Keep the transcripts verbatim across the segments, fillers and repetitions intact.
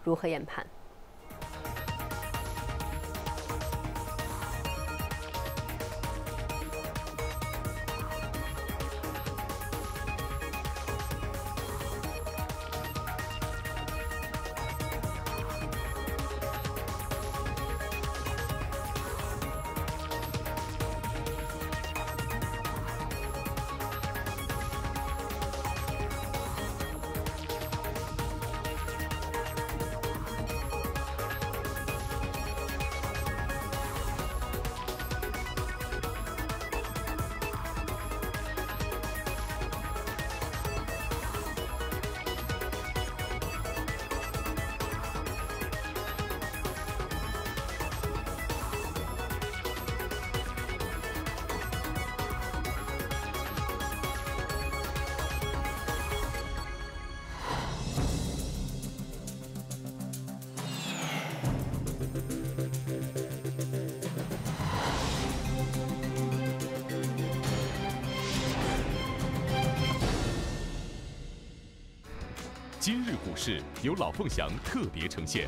如何研判？ 今日股市由老凤祥特别呈现。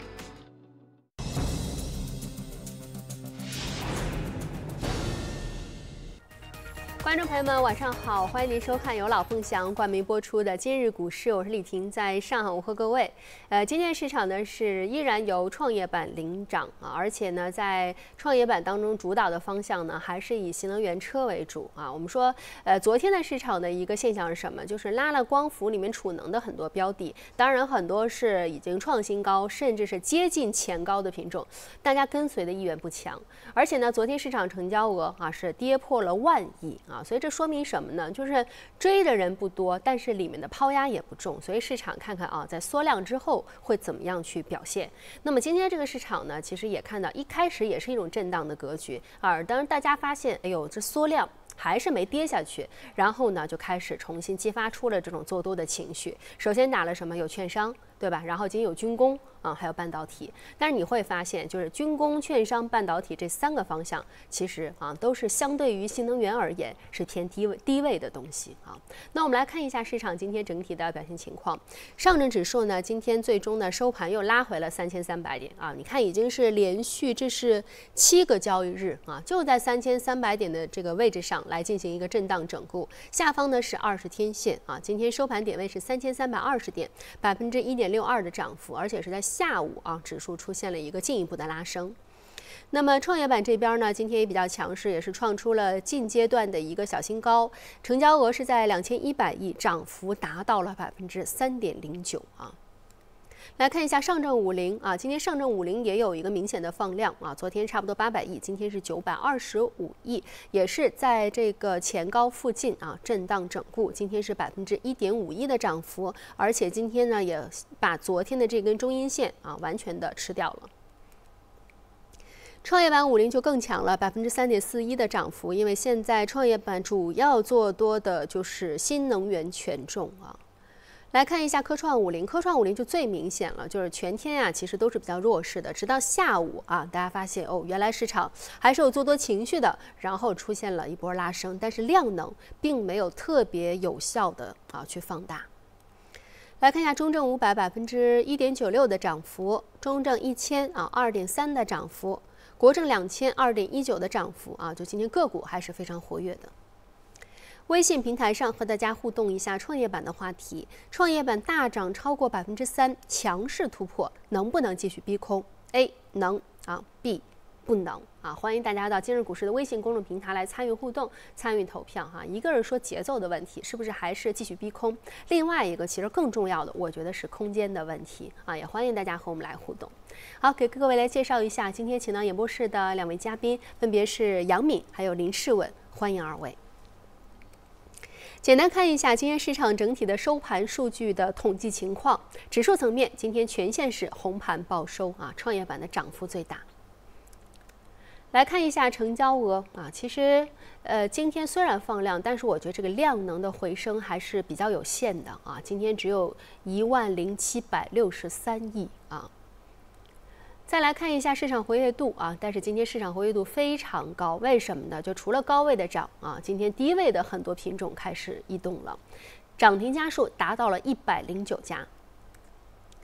观众朋友们，晚上好，欢迎您收看由老凤祥冠名播出的今日股市，我是李婷，在上海问候各位。呃，今天市场呢是依然由创业板领涨啊，而且呢在创业板当中主导的方向呢还是以新能源车为主啊。我们说，呃，昨天的市场的一个现象是什么？就是拉了光伏里面储能的很多标的，当然很多是已经创新高，甚至是接近前高的品种，大家跟随的意愿不强，而且呢，昨天市场成交额啊是跌破了万亿啊。所以这说明什么呢？就是追的人不多，但是里面的抛压也不重，所以市场看看啊，在缩量之后会怎么样去表现。那么今天这个市场呢，其实也看到一开始也是一种震荡的格局啊，当大家发现，哎呦，这缩量还是没跌下去，然后呢就开始重新激发出了这种做多的情绪。首先打了什么？有券商，对吧？然后今天有军工啊，还有半导体。但是你会发现，就是军工、券商、半导体这三个方向，其实啊都是相对于新能源而言是偏低位低位的东西啊。那我们来看一下市场今天整体的表现情况。上证指数呢，今天最终呢收盘又拉回了三千三百点啊，你看已经是连续这是七个交易日啊，就在三千三百点的这个位置上来进行一个震荡整固。下方呢是二十天线啊，今天收盘点位是三千三百二十点，百分之一点六二的涨幅，而且是在下午啊，指数出现了一个进一步的拉升。那么创业板这边呢，今天也比较强势，也是创出了近阶段的一个小新高，成交额是在两千一百亿，涨幅达到了百分之三点零九啊。来看一下上证五零啊，今天上证五零也有一个明显的放量啊，昨天差不多八百亿，今天是九百二十五亿，也是在这个前高附近啊震荡整固，今天是百分之一点五一的涨幅，而且今天呢也把昨天的这根中阴线啊完全的吃掉了。创业板五零就更强了，百分之三点四一的涨幅，因为现在创业板主要做多的就是新能源权重啊。来看一下科创五零，科创五零就最明显了，就是全天啊其实都是比较弱势的，直到下午啊，大家发现哦，原来市场还是有做多情绪的，然后出现了一波拉升，但是量能并没有特别有效的啊去放大。来看一下中证五百百分之一点九六的涨幅，中证一千啊二点三的涨幅，国证两千二点一九的涨幅啊，就今天个股还是非常活跃的。微信平台上和大家互动一下创业板的话题，创业板大涨超过百分之三，强势突破，能不能继续逼空 ？A 能啊 ，B 不能啊。欢迎大家到今日股市的微信公众平台来参与互动、参与投票哈。一个是说节奏的问题，是不是还是继续逼空？另外一个其实更重要的，我觉得是空间的问题啊。也欢迎大家和我们来互动。好，给各位来介绍一下今天请到演播室的两位嘉宾，分别是杨敏还有林世文，欢迎二位。简单看一下今天市场整体的收盘数据的统计情况。指数层面，今天全线是红盘报收啊，创业板的涨幅最大。来看一下成交额啊，其实呃今天虽然放量，但是我觉得这个量能的回升还是比较有限的啊，今天只有一万零七百六十三亿啊。再来看一下市场活跃度啊，但是今天市场活跃度非常高，为什么呢？就除了高位的涨啊，今天低位的很多品种开始异动了，涨停家数达到了一百零九家。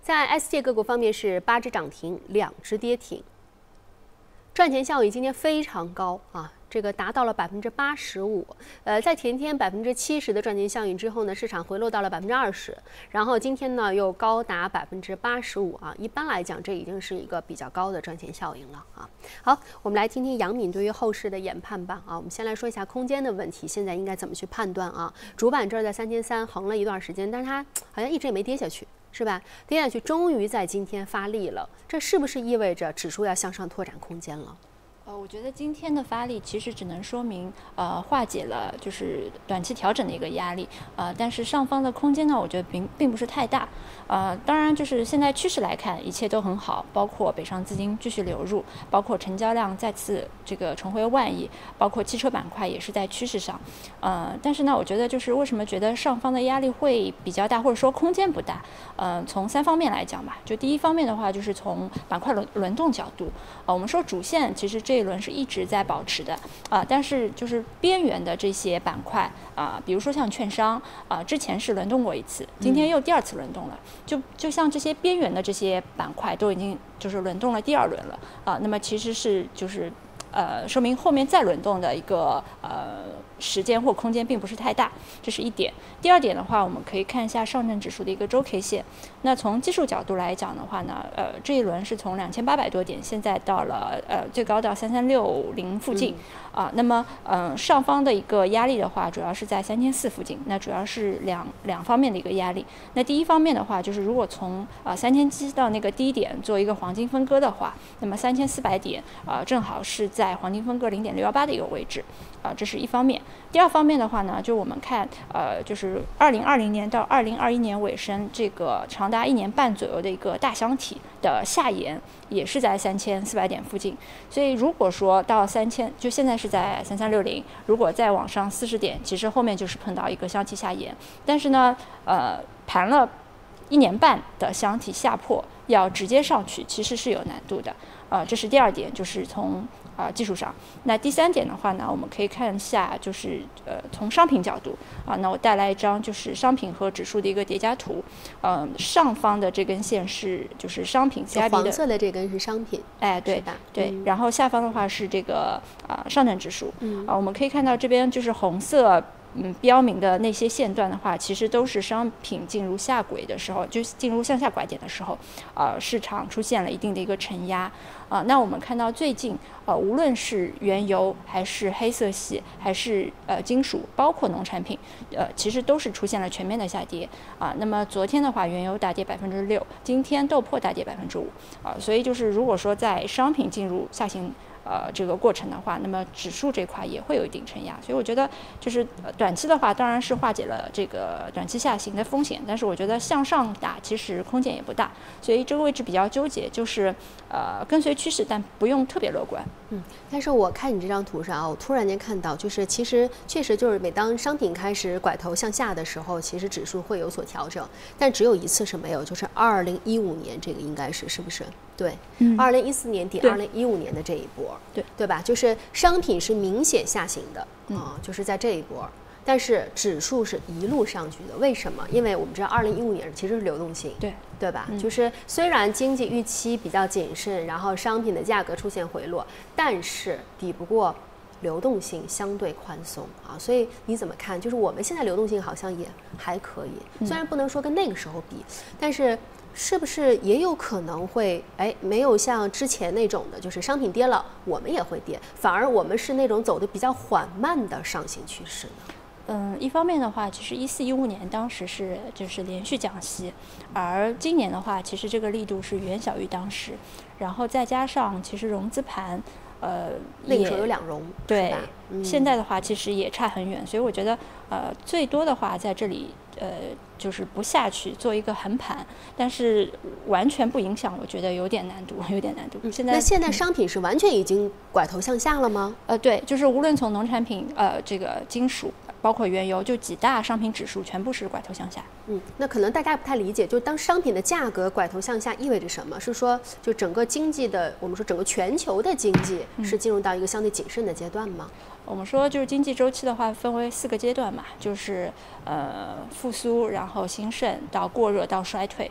在 S 界个股方面是八只涨停，两只跌停。赚钱效益今天非常高啊，这个达到了百分之八十五。呃，在前天百分之七十的赚钱效应之后呢，市场回落到了百分之二十，然后今天呢又高达百分之八十五啊。一般来讲，这已经是一个比较高的赚钱效应了啊。好，我们来听听杨敏对于后市的研判吧啊。我们先来说一下空间的问题，现在应该怎么去判断啊？主板这儿在三千三横了一段时间，但是它好像一直也没跌下去。是吧？跌下去，终于在今天发力了，这是不是意味着指数要向上拓展空间了？ 呃，我觉得今天的发力其实只能说明，呃，化解了就是短期调整的一个压力，呃，但是上方的空间呢，我觉得并并不是太大，呃，当然就是现在趋势来看，一切都很好，包括北上资金继续流入，包括成交量再次这个重回万亿，包括汽车板块也是在趋势上，呃，但是呢，我觉得就是为什么觉得上方的压力会比较大，或者说空间不大，呃，从三方面来讲吧，就第一方面的话，就是从板块轮轮动角度，呃，我们说主线其实这。这一轮是一直在保持的啊、呃，但是就是边缘的这些板块啊、呃，比如说像券商啊、呃，之前是轮动过一次，今天又第二次轮动了，就就像这些边缘的这些板块都已经就是轮动了第二轮了啊、呃，那么其实是就是呃说明后面再轮动的一个呃时间或空间并不是太大，这是一点。第二点的话，我们可以看一下上证指数的一个周 K 线。那从技术角度来讲的话呢，呃，这一轮是从两千八百多点，现在到了呃最高到三三六零附近啊、嗯呃。那么嗯、呃，上方的一个压力的话，主要是在三千四附近。那主要是两两方面的一个压力。那第一方面的话，就是如果从啊三千七到那个低点做一个黄金分割的话，那么三千四百点啊、呃、正好是在黄金分割零点六幺八的一个位置啊、呃，这是一方面。第二方面的话呢，就我们看，呃，就是二零二零年到二零二一年尾声，这个长达一年半左右的一个大箱体的下沿，也是在三千四百点附近。所以如果说到三千，就现在是在三三六零，如果再往上四十点，其实后面就是碰到一个箱体下沿。但是呢，呃，盘了一年半的箱体下破，要直接上去，其实是有难度的。呃，这是第二点，就是从。啊、呃，技术上。那第三点的话呢，我们可以看一下，就是呃，从商品角度啊，那我带来一张就是商品和指数的一个叠加图。嗯、呃，上方的这根线是就是商品 C I B 的， 黄色的这根是商品， 哎，对对、嗯。然后下方的话是这个啊、呃、上证指数。 嗯。 啊，我们可以看到这边就是红色。嗯，标明的那些线段的话，其实都是商品进入下轨的时候，就是进入向下拐点的时候，呃，市场出现了一定的一个承压。啊、呃，那我们看到最近，呃，无论是原油还是黑色系，还是呃金属，包括农产品，呃，其实都是出现了全面的下跌。啊、呃，那么昨天的话，原油大跌百分之六，今天豆粕大跌百分之五。啊，所以就是如果说在商品进入下行。呃，这个过程的话，那么指数这块也会有一定承压，所以我觉得就是短期的话，当然是化解了这个短期下行的风险，但是我觉得向上打其实空间也不大，所以这个位置比较纠结，就是呃跟随趋势，但不用特别乐观。 嗯，但是我看你这张图上啊，我突然间看到，就是其实确实就是每当商品开始拐头向下的时候，其实指数会有所调整，但只有一次是没有，就是二零一五年这个应该是是不是？对，二零一四年底，二零一五年的这一波， 对对吧？就是商品是明显下行的啊、 嗯呃，就是在这一波，但是指数是一路上去的。为什么？因为我们知道二零一五年其实是流动性， 对对吧？ 嗯、 就是虽然经济预期比较谨慎，然后商品的价格出现回落，但是抵不过流动性相对宽松啊。所以你怎么看？就是我们现在流动性好像也还可以，虽然不能说跟那个时候比，但是。是不是也有可能会哎，没有像之前那种的，就是商品跌了，我们也会跌，反而我们是那种走的比较缓慢的上行趋势呢？ 嗯，一方面的话，其实一四一五年当时是就是连续降息，而今年的话，其实这个力度是远小于当时，然后再加上其实融资盘。呃， 那个时候有两融， 对、 嗯， 现在的话其实也差很远，所以我觉得呃，最多的话在这里呃，就是不下去做一个横盘，但是完全不影响，我觉得有点难度，有点难度。现在那现在商品是完全已经拐头向下了吗？ 呃，对，就是无论从农产品呃这个金属。包括原油，就几大商品指数全部是拐头向下。 嗯，那可能大家不太理解，就当商品的价格拐头向下意味着什么？是说就整个经济的，我们说整个全球的经济是进入到一个相对谨慎的阶段吗？ 嗯、我们说就是经济周期的话，分为四个阶段嘛，就是呃复苏，然后兴盛到过热到衰退。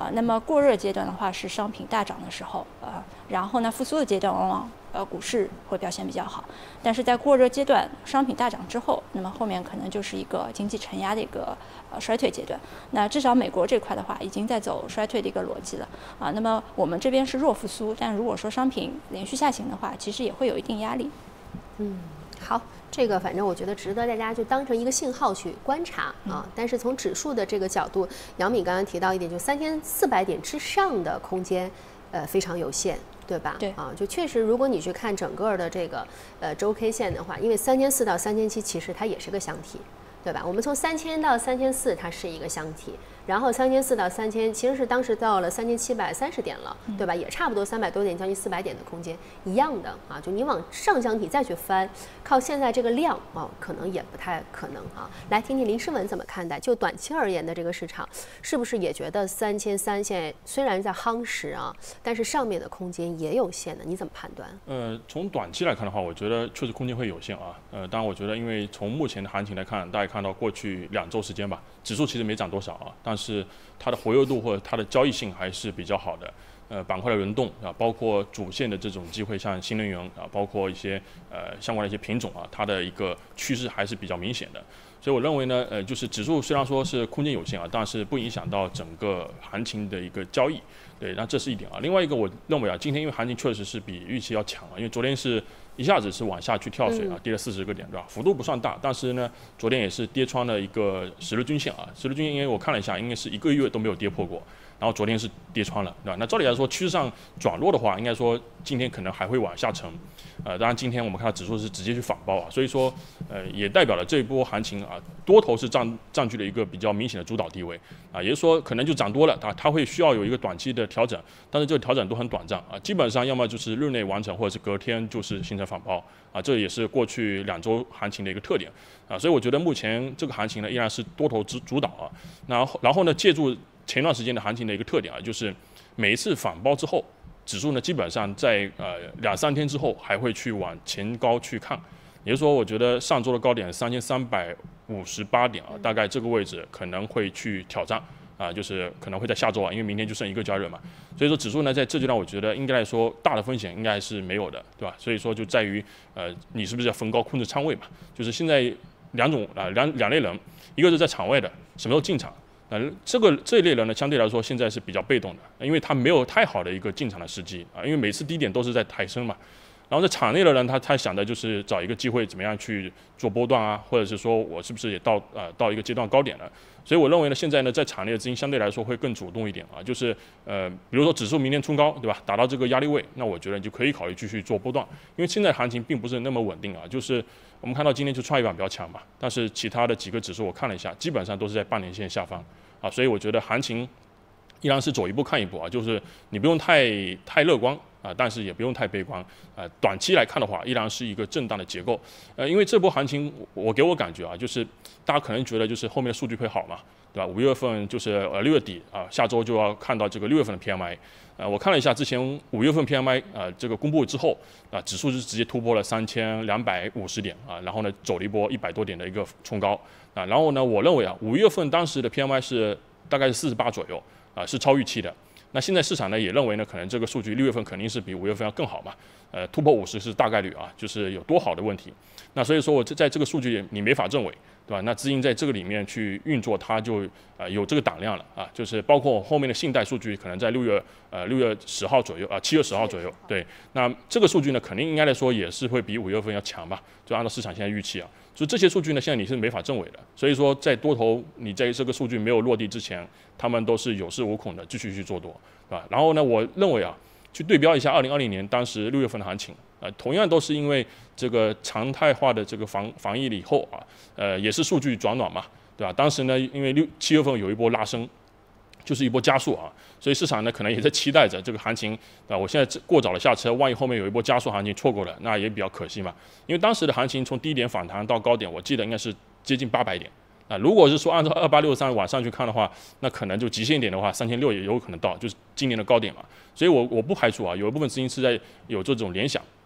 啊、呃，那么过热阶段的话是商品大涨的时候啊、呃，然后呢复苏的阶段往往呃股市会表现比较好，但是在过热阶段商品大涨之后，那么后面可能就是一个经济承压的一个呃衰退阶段。那至少美国这块的话已经在走衰退的一个逻辑了啊、呃，那么我们这边是弱复苏，但如果说商品连续下行的话，其实也会有一定压力。 嗯，好。这个反正我觉得值得大家就当成一个信号去观察啊。但是从指数的这个角度，杨敏刚刚提到一点，就三千四百点之上的空间，呃，非常有限，对吧？ 对啊，就确实，如果你去看整个的这个呃周 K 线的话，因为三千四到三千七其实它也是个箱体，对吧？我们从三千到三千四，它是一个箱体。然后三千四到三千，其实是当时到了三千七百三十点了，对吧？也差不多三百多点，将近四百点的空间，一样的啊。就你往上箱体再去翻，靠现在这个量啊，可能也不太可能啊。来听听林诗文怎么看待？就短期而言的这个市场，是不是也觉得三千三现在虽然在夯实啊，但是上面的空间也有限的？你怎么判断？ 呃，从短期来看的话，我觉得确实空间会有限啊。呃，当然我觉得，因为从目前的行情来看，大家看到过去两周时间吧，指数其实没涨多少啊。但是它的活跃度或者它的交易性还是比较好的，呃，板块的轮动啊，包括主线的这种机会，像新能源啊，包括一些呃相关的一些品种啊，它的一个趋势还是比较明显的。所以我认为呢，呃，就是指数虽然说是空间有限啊，但是不影响到整个行情的一个交易。对，那这是一点啊。另外一个，我认为啊，今天因为行情确实是比预期要强啊，因为昨天是一下子是往下去跳水啊，跌了四十个点，对吧？幅度不算大，但是呢，昨天也是跌穿了一个十日均线啊，十日均线因为我看了一下，应该是一个月都没有跌破过。然后昨天是跌穿了，对吧？那照理来说，趋势上转弱的话，应该说今天可能还会往下沉，呃，当然今天我们看到指数是直接去反包啊，所以说，呃，也代表了这一波行情啊，多头是占占据了一个比较明显的主导地位啊，也就是说可能就涨多了啊，它会需要有一个短期的调整，但是这个调整都很短暂啊，基本上要么就是日内完成，或者是隔天就是形成反包啊，这也是过去两周行情的一个特点啊，所以我觉得目前这个行情呢依然是多头主主导啊，然后然后呢借助前段时间的行情的一个特点啊，就是每一次反包之后，指数呢基本上在呃两三天之后还会去往前高去看，也就是说，我觉得上周的高点三千三百五十八点啊，大概这个位置可能会去挑战啊，就是可能会在下周啊，因为明天就剩一个交易日嘛，所以说指数呢在这阶段，我觉得应该来说大的风险应该是没有的，对吧？所以说就在于呃你是不是要逢高控制仓位嘛？就是现在两种啊两两类人，一个是在场外的，什么时候进场？呃，这个这一类人呢，相对来说现在是比较被动的，因为他没有太好的一个进场的时机啊，因为每次低点都是在抬升嘛。然后在场内的人，他他想的就是找一个机会，怎么样去做波段啊，或者是说我是不是也到呃到一个阶段高点了？所以我认为呢，现在呢，在场内的资金相对来说会更主动一点啊，就是呃，比如说指数明天冲高，对吧？达到这个压力位，那我觉得你就可以考虑继续做波段，因为现在行情并不是那么稳定啊，就是我们看到今天就创业板比较强嘛，但是其他的几个指数我看了一下，基本上都是在半年线下方啊，所以我觉得行情依然是走一步看一步啊，就是你不用太太乐观啊，但是也不用太悲观啊。短期来看的话，依然是一个震荡的结构。呃，因为这波行情，我给我感觉啊，就是大家可能觉得就是后面的数据会好嘛，对吧？五月份就是呃六月底啊，下周就要看到这个六月份的 P M I。呃，我看了一下之前五月份 P M I 啊、呃、这个公布之后啊，指数是直接突破了三千两百五十点啊，然后呢走了一波一百多点的一个冲高啊，然后呢，我认为啊，五月份当时的 P M I 是大概是四十八左右。啊，是超预期的。那现在市场呢也认为呢，可能这个数据六月份肯定是比五月份要更好嘛。呃，突破五十是大概率啊，就是有多好的问题。那所以说我在这个数据你没法证伪，对吧？那资金在这个里面去运作，它就呃有这个胆量了啊。就是包括后面的信贷数据，可能在六月呃六月十号左右啊，七月十号左右。对，那这个数据呢，肯定应该来说也是会比五月份要强吧？就按照市场现在预期啊。所以这些数据呢，现在你是没法证伪的。所以说，在多头你在这个数据没有落地之前，他们都是有恃无恐的继续去做多，对吧？然后呢，我认为啊，去对标一下二零二零年当时六月份的行情，呃，同样都是因为这个常态化的这个防防疫了以后啊，呃，也是数据转暖嘛，对吧？当时呢，因为六七月份有一波拉升。就是一波加速啊，所以市场呢可能也在期待着这个行情啊。我现在过早的下车，万一后面有一波加速行情错过了，那也比较可惜嘛。因为当时的行情从低点反弹到高点，我记得应该是接近八百点啊。如果是说按照二八六三往上去看的话，那可能就极限点的话，三千六也有可能到，就是今年的高点嘛。所以我我不排除啊，有一部分资金是在有这种联想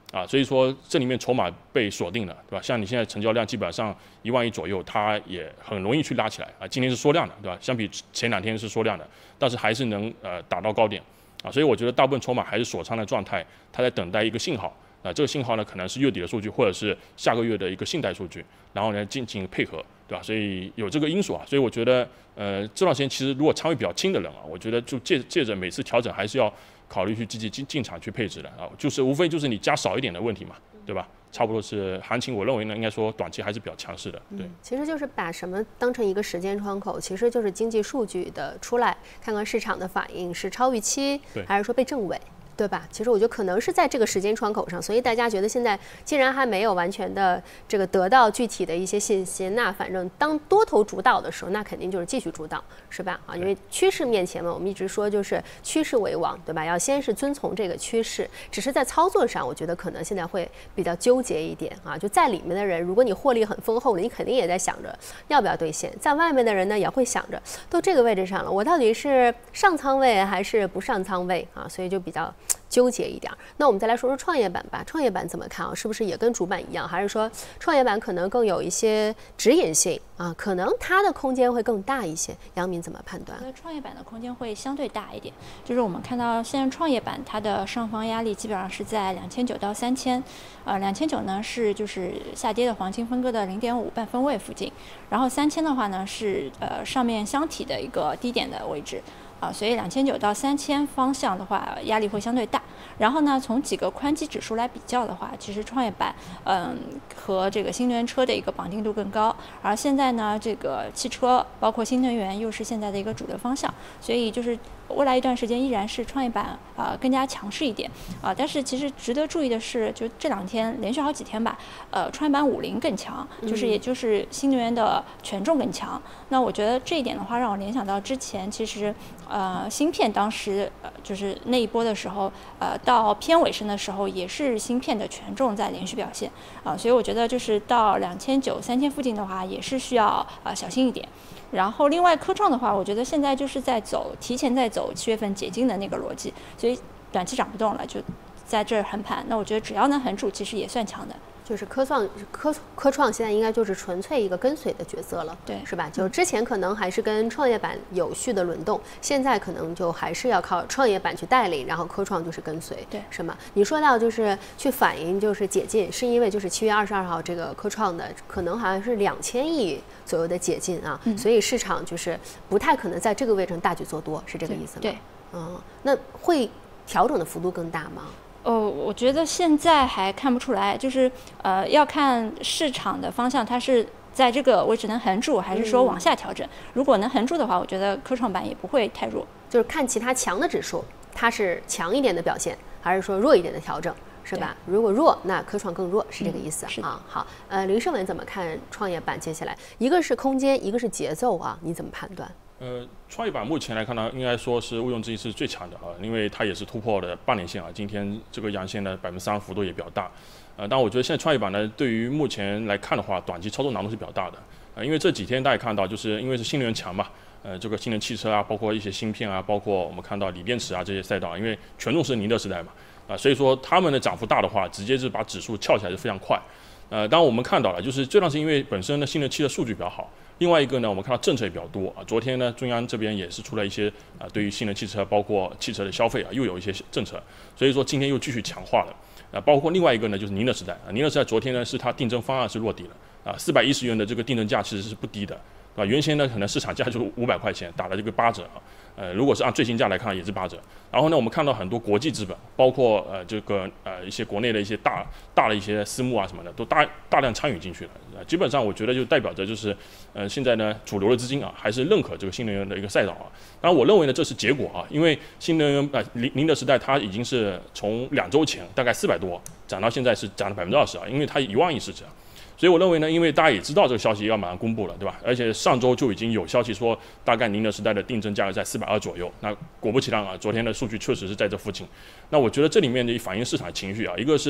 啊，所以说这里面筹码被锁定了，对吧？像你现在成交量基本上一万亿左右，它也很容易去拉起来啊。今天是缩量的，对吧？相比前两天是缩量的，但是还是能呃打到高点啊。所以我觉得大部分筹码还是锁仓的状态，它在等待一个信号啊。这个信号呢，可能是月底的数据，或者是下个月的一个信贷数据，然后呢进行配合，对吧？所以有这个因素啊。所以我觉得呃这段时间其实如果仓位比较轻的人啊，我觉得就借借着每次调整还是要考虑去积极进进场去配置的啊，就是无非就是你加少一点的问题嘛，对吧？差不多是行情，我认为呢，应该说短期还是比较强势的。对、嗯， 其实就是把什么当成一个时间窗口，其实就是经济数据的出来，看看市场的反应是超预期，还是说被证伪。对吧？其实我觉得可能是在这个时间窗口上，所以大家觉得现在既然还没有完全的这个得到具体的一些信息，那反正当多头主导的时候，那肯定就是继续主导，是吧？啊，因为趋势面前嘛，我们一直说就是趋势为王，对吧？要先是遵从这个趋势，只是在操作上，我觉得可能现在会比较纠结一点啊。就在里面的人，如果你获利很丰厚了，你肯定也在想着要不要兑现；在外面的人呢，也会想着都这个位置上了，我到底是上仓位还是不上仓位啊？所以就比较纠结一点。那我们再来说说创业板吧，创业板怎么看啊？是不是也跟主板一样，还是说创业板可能更有一些指引性啊？可能它的空间会更大一些？杨明怎么判断？ 创业板的空间会相对大一点，就是我们看到现在创业板它的上方压力基本上是在两千九到三千，呃，两千九呢是就是下跌的黄金分割的零点五半分位附近，然后三千的话呢是呃上面箱体的一个低点的位置。啊，所以两千九到三千方向的话，压力会相对大。然后呢，从几个宽基指数来比较的话，其实创业板嗯和这个新能源车的一个绑定度更高。而现在呢，这个汽车包括新能源又是现在的一个主流方向，所以就是未来一段时间依然是创业板啊、呃、更加强势一点啊。但是其实值得注意的是，就这两天连续好几天吧，呃，创业板五零更强，就是也就是新能源的权重更强。那我觉得这一点的话，让我联想到之前其实。呃，芯片当时呃就是那一波的时候，呃，到偏尾声的时候，也是芯片的权重在连续表现啊、呃，所以我觉得就是到两千九、三千附近的话，也是需要呃小心一点。然后另外科创的话，我觉得现在就是在走提前在走七月份解禁的那个逻辑，所以短期涨不动了，就在这儿横盘。那我觉得只要能横住，其实也算强的。 就是科创科科创现在应该就是纯粹一个跟随的角色了， 对， 是吧？就之前可能还是跟创业板有序的轮动，现在可能就还是要靠创业板去带领，然后科创就是跟随， 对， 是吗？你说到就是去反映就是解禁，是因为就是七月二十二号这个科创的可能好像是两千亿左右的解禁啊、嗯，所以市场就是不太可能在这个位置上大举做多，是这个意思吗？ 对， 嗯，那会调整的幅度更大吗？ 哦，我觉得现在还看不出来，就是呃，要看市场的方向，它是在这个位置能横住，还是说往下调整。嗯、如果能横住的话，我觉得科创板也不会太弱。 就是看其他强的指数，它是强一点的表现，还是说弱一点的调整，是吧？如果弱，那科创更弱，是这个意思、 嗯、 啊。好，呃，林胜文怎么看创业板接下来？一个是空间，一个是节奏啊，你怎么判断？ 呃，创业板目前来看呢，应该说是毋庸置疑是最强的啊，因为它也是突破了半年线啊，今天这个阳线呢百分之三幅度也比较大，呃，但我觉得现在创业板呢，对于目前来看的话，短期操作难度是比较大的，呃，因为这几天大家看到，就是因为是新能源强嘛，呃，这个新能源汽车啊，包括一些芯片啊，包括我们看到锂电池啊这些赛道，因为权重是宁德时代嘛，啊、呃，所以说他们的涨幅大的话，直接是把指数翘起来是非常快，呃，当然我们看到了，就是这段时间因为本身呢新能源汽车数据比较好。另外一个呢，我们看到政策也比较多啊。昨天呢，中央这边也是出了一些啊，对于新能汽车，包括汽车的消费啊，又有一些政策。所以说今天又继续强化了。啊，包括另外一个呢，就是宁德时代啊，宁德时代昨天呢是它定增方案是落地了啊，四百一十元的这个定增价其实是不低的，对吧？原先呢可能市场价就是五百块钱，打了这个八折啊。呃，如果是按最新价来看，也是八折。然后呢，我们看到很多国际资本，包括呃这个呃一些国内的一些大大的一些私募啊什么的，都大大量参与进去了。呃，基本上我觉得就代表着就是，呃，现在呢主流的资金啊还是认可这个新能源的一个赛道啊。当然，我认为呢这是结果啊，因为新能源呃宁宁德时代它已经是从两周前大概四百多涨到现在是涨了百分之二十啊，因为它一万亿市值啊。所以我认为呢，因为大家也知道这个消息要马上公布了，对吧？而且上周就已经有消息说，大概宁德时代的定增价格在四百二左右。那果不其然啊，昨天的数据确实是在这附近。那我觉得这里面的反映市场情绪啊，一个是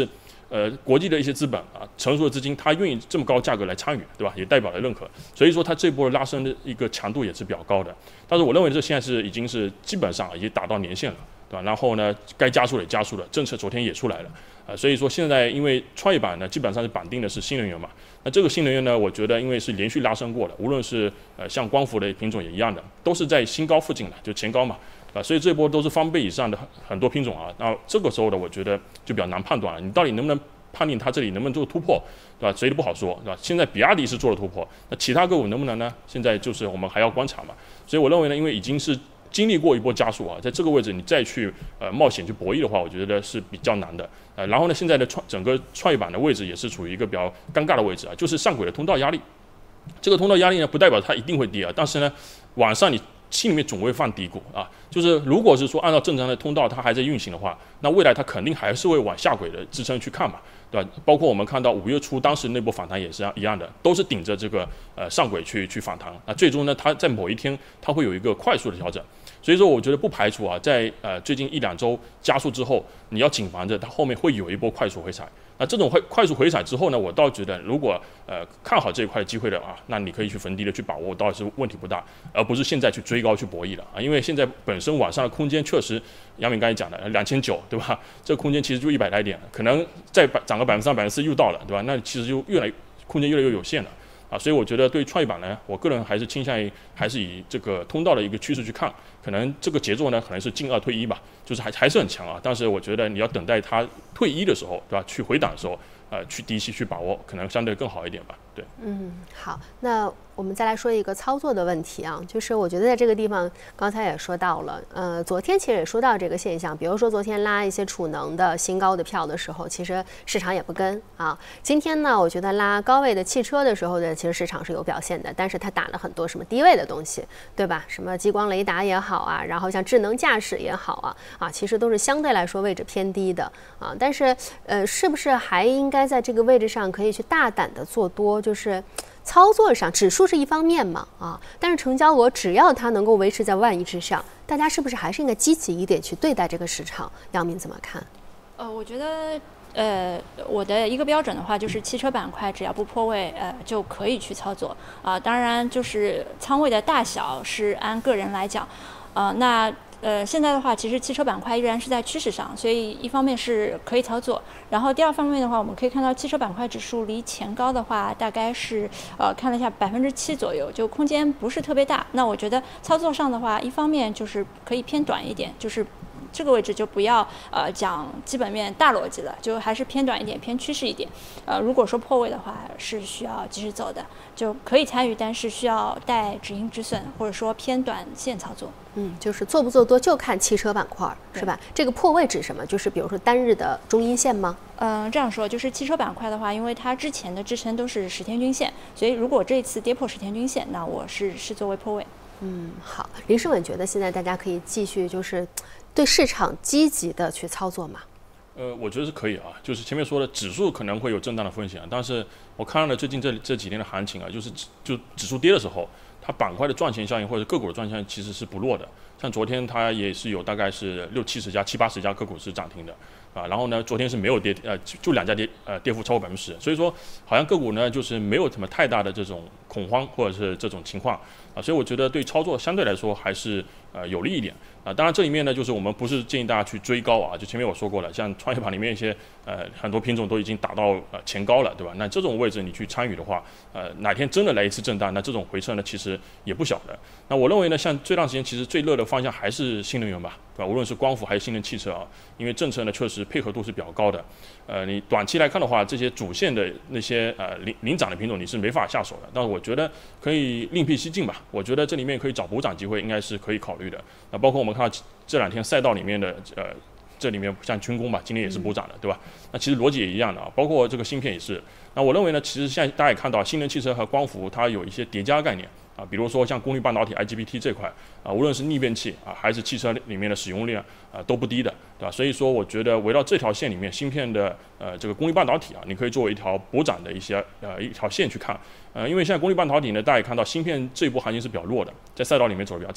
呃，国际的一些资本啊，成熟的资金，它愿意这么高价格来参与，对吧？也代表了认可。所以说，它这波拉升的一个强度也是比较高的。但是我认为这现在是已经是基本上已经达到年限了，对吧？然后呢，该加速也加速了，政策昨天也出来了。呃，所以说现在因为创业板呢，基本上是绑定的是新能源嘛。那这个新能源呢，我觉得因为是连续拉升过的，无论是呃像光伏的品种也一样的，都是在新高附近的，就前高嘛。啊，所以这波都是翻倍以上的很多品种啊。那这个时候的，我觉得就比较难判断了，你到底能不能判定它这里能不能做突破，对吧？谁都不好说，对吧？现在比亚迪是做了突破，那其他个股能不能呢？现在就是我们还要观察嘛。所以我认为呢，因为已经是经历过一波加速啊，在这个位置你再去呃冒险去博弈的话，我觉得是比较难的。呃，然后呢，现在的创整个创业板的位置也是处于一个比较尴尬的位置啊，就是上轨的通道压力。这个通道压力呢，不代表它一定会跌啊，但是呢，晚上你心里面总会放低谷啊，就是如果是说按照正常的通道它还在运行的话，那未来它肯定还是会往下轨的支撑去看嘛，对吧？包括我们看到五月初当时那波反弹也是一样的，都是顶着这个呃上轨去去反弹，那最终呢，它在某一天它会有一个快速的调整，所以说我觉得不排除啊，在呃最近一两周加速之后，你要谨防着它后面会有一波快速回踩。那这种快快速回踩之后呢，我倒觉得如果呃看好这一块机会的啊，那你可以去逢低的去把握，倒是问题不大，而不是现在去追高去博弈了啊，因为现在本身晚上的空间确实，杨敏刚才讲的两千九，对吧？这个空间其实就一百来点，可能再涨个百分之三、百分之四又到了，对吧？那其实就越来空间越来越有限了。啊，所以我觉得对创业板呢，我个人还是倾向于还是以这个通道的一个趋势去看，可能这个节奏呢可能是进二退一吧，就是还还是很强啊，但是我觉得你要等待它退一的时候，对吧？去回档的时候，呃，去低吸去把握，可能相对更好一点吧。对， 嗯，好，那我们再来说一个操作的问题啊，就是我觉得在这个地方，刚才也说到了，呃，昨天其实也说到这个现象，比如说昨天拉一些储能的新高的票的时候，其实市场也不跟啊。今天呢，我觉得拉高位的汽车的时候呢，其实市场是有表现的，但是它打了很多什么低位的东西，对吧？什么激光雷达也好啊，然后像智能驾驶也好啊，啊，其实都是相对来说位置偏低的啊。但是呃，是不是还应该在这个位置上可以去大胆的做多？就是操作上，指数是一方面嘛，啊，但是成交额只要它能够维持在万亿之上，大家是不是还是应该积极一点去对待这个市场？杨明怎么看？ 呃，我觉得，呃，我的一个标准的话，就是汽车板块只要不破位，呃，就可以去操作啊、呃。当然，就是仓位的大小是按个人来讲，啊、呃，那。呃，现在的话，其实汽车板块依然是在趋势上，所以一方面是可以操作，然后第二方面的话，我们可以看到汽车板块指数离前高的话，大概是呃看了一下百分之七左右，就空间不是特别大。那我觉得操作上的话，一方面就是可以偏短一点，就是这个位置就不要呃讲基本面大逻辑了，就还是偏短一点，偏趋势一点。呃，如果说破位的话，是需要继续走的，就可以参与，但是需要带止盈止损，或者说偏短线操作。 嗯，就是做不做多就看汽车板块，是吧？这个破位指什么？就是比如说单日的中阴线吗？ 嗯、呃，这样说就是汽车板块的话，因为它之前的支撑都是十天均线，所以如果这次跌破十天均线，那我是视作为破位。 嗯，好，林诗稳觉得现在大家可以继续就是对市场积极的去操作吗？ 呃，我觉得是可以啊，就是前面说的指数可能会有震荡的风险，但是我看了最近这这几天的行情啊，就是就指数跌的时候，它板块的赚钱效应或者个股的赚钱效应其实是不弱的。像昨天它也是有大概是六七十家、七八十家个股是涨停的啊，然后呢，昨天是没有跌，呃，就就两家跌，呃，跌幅超过百分之十，所以说好像个股呢就是没有什么太大的这种恐慌或者是这种情况啊，所以我觉得对操作相对来说还是呃有利一点啊。当然这里面呢，就是我们不是建议大家去追高啊，就前面我说过了，像创业板里面一些呃很多品种都已经打到呃前高了，对吧？那这种位置你去参与的话，呃，哪天真的来一次震荡，那这种回撤呢其实也不小的。那我认为呢，像这段时间其实最热的方向还是新能源吧，对吧？无论是光伏还是新能汽车啊，因为政策呢确实配合度是比较高的。呃，你短期来看的话，这些主线的那些呃领领涨的品种你是没法下手的，但是我觉得可以另辟蹊径吧。我觉得这里面可以找补涨机会，应该是可以考虑的。那包括我们看到这两天赛道里面的呃，这里面像军工吧，今天也是补涨的，对吧？那其实逻辑也一样的啊，包括这个芯片也是。那我认为呢，其实现在大家也看到，新能汽车和光伏它有一些叠加概念。啊，比如说像功率半导体 I G B T 这块啊，无论是逆变器啊，还是汽车里面的使用量啊，都不低的，对吧？所以说，我觉得围绕这条线里面，芯片的呃这个功率半导体啊，你可以作为一条补涨的一些呃一条线去看。呃，因为现在功率半导体呢，大家也看到芯片这一波行情是比较弱的，在赛道里面走得比较差。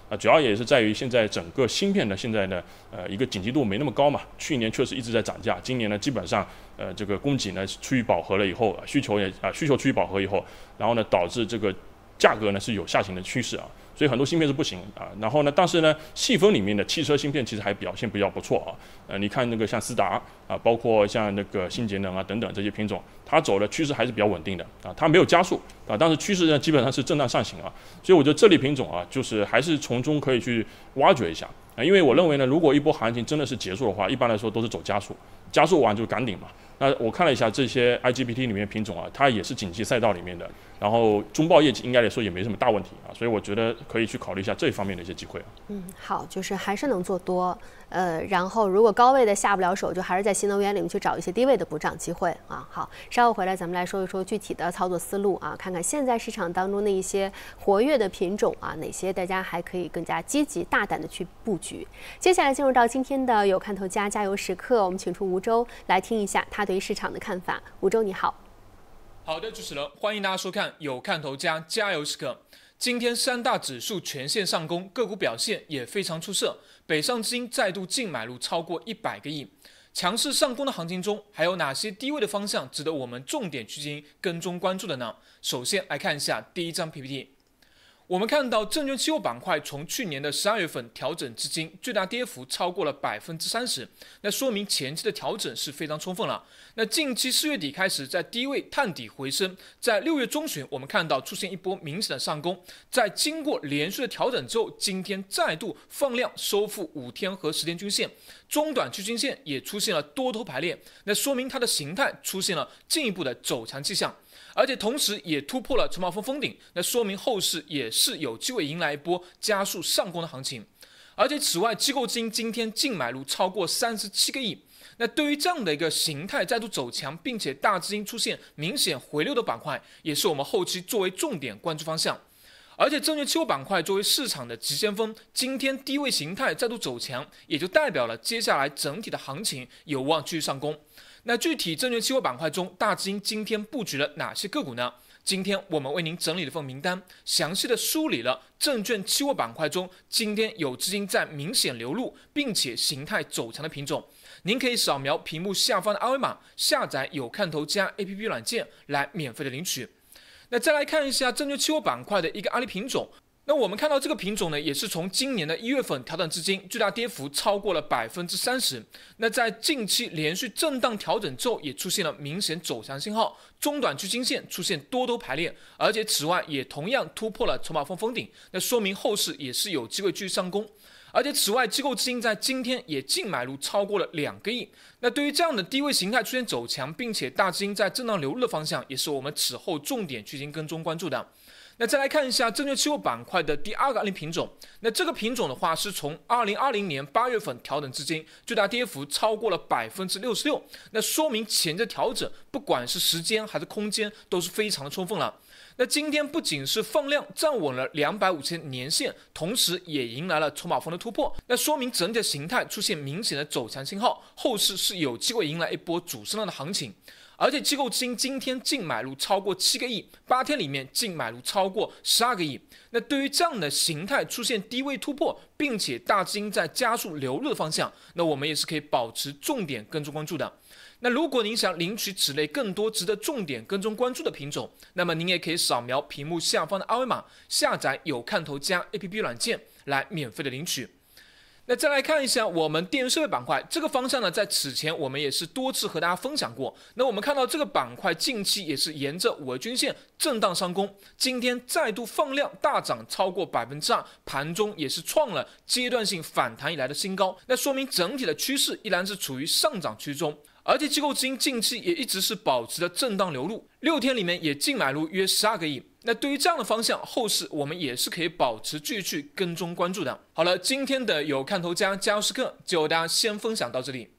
啊，主要也是在于现在整个芯片的现在的呃一个紧急度没那么高嘛。去年确实一直在涨价，今年呢基本上呃这个供给呢趋于饱和了以后，需求也啊需求趋于饱和以后，然后呢导致这个价格呢是有下行的趋势啊。所以很多芯片是不行啊，然后呢，但是呢，细分里面的汽车芯片其实还表现比较不错啊。呃，你看那个像斯达啊，包括像那个新节能啊等等这些品种，它走的趋势还是比较稳定的啊，它没有加速啊，但是趋势呢基本上是震荡上行啊。所以我觉得这类品种啊，就是还是从中可以去挖掘一下啊，因为我认为呢，如果一波行情真的是结束的话，一般来说都是走加速，加速完就赶顶嘛。那我看了一下这些 I G B T 里面品种啊，它也是景气赛道里面的，然后中报业绩应该来说也没什么大问题啊，所以我觉得可以去考虑一下这方面的一些机会啊。 嗯，好，就是还是能做多，呃，然后如果高位的下不了手，就还是在新能源里面去找一些低位的补涨机会啊。好，稍后回来咱们来说一说具体的操作思路啊，看看现在市场当中的一些活跃的品种啊，哪些大家还可以更加积极大胆的去布局。接下来进入到今天的有看头家加油时刻，我们请出吴周来听一下他对于市场的看法。吴周你好。 好的，主持人，欢迎大家收看有看头加加油时刻。今天三大指数全线上攻，个股表现也非常出色。北上资金再度净买入超过一百个亿，强势上攻的行情中，还有哪些低位的方向值得我们重点去进行跟踪关注的呢？首先来看一下第一张 P P T。我们看到证券期货板块从去年的十二月份调整至今，最大跌幅超过了百分之三十，那说明前期的调整是非常充分了。那近期四月底开始在低位探底回升，在六月中旬我们看到出现一波明显的上攻，在经过连续的调整之后，今天再度放量收复五天和十天均线，中短期均线也出现了多头排列，那说明它的形态出现了进一步的走强迹象。而且同时也突破了筹码峰峰顶，那说明后市也是有机会迎来一波加速上攻的行情。而且此外，机构资金今天净买入超过三十七个亿。那对于这样的一个形态再度走强，并且大资金出现明显回流的板块，也是我们后期作为重点关注方向。而且证券期货板块作为市场的急先锋，今天低位形态再度走强，也就代表了接下来整体的行情有望继续上攻。那具体证券期货板块中，大资金今天布局了哪些个股呢？今天我们为您整理了一份名单，详细的梳理了证券期货板块中今天有资金在明显流入，并且形态走强的品种。您可以扫描屏幕下方的二维码，下载有看头加 A P P 软件来免费的领取。那再来看一下证券期货板块的一个案例品种。那我们看到这个品种呢，也是从今年的一月份调整至今，最大跌幅超过了百分之三十。那在近期连续震荡调整之后，也出现了明显走强信号，中短区均线出现多头排列，而且此外也同样突破了筹码峰峰顶，那说明后市也是有机会继续上攻。而且此外，机构资金在今天也净买入超过了两个亿。那对于这样的低位形态出现走强，并且大资金在震荡流入的方向，也是我们此后重点去进行跟踪关注的。那再来看一下证券期货板块的第二个案例品种。那这个品种的话，是从二零二零年八月份调整至今，最大跌幅超过了百分之六十六。那说明前的调整，不管是时间还是空间，都是非常的充分了。那今天不仅是放量站稳了两百五十天年线，同时也迎来了筹码峰的突破，那说明整体的形态出现明显的走强信号，后市是有机会迎来一波主升浪的行情。而且机构资金今天净买入超过七个亿，八天里面净买入超过十二个亿。那对于这样的形态出现低位突破，并且大资金在加速流入的方向，那我们也是可以保持重点跟踪关注的。那如果您想领取此类更多值得重点跟踪关注的品种，那么您也可以扫描屏幕下方的二维码，下载有看头加 A P P 软件来免费的领取。那再来看一下我们电源设备板块这个方向呢，在此前我们也是多次和大家分享过。那我们看到这个板块近期也是沿着五日均线震荡上攻，今天再度放量大涨超过百分之二，盘中也是创了阶段性反弹以来的新高。那说明整体的趋势依然是处于上涨区中。而且机构资金近期也一直是保持着震荡流入，六天里面也净买入约十二个亿。那对于这样的方向，后市我们也是可以保持继续跟踪关注的。好了，今天的有看头加加油时刻就和大家先分享到这里。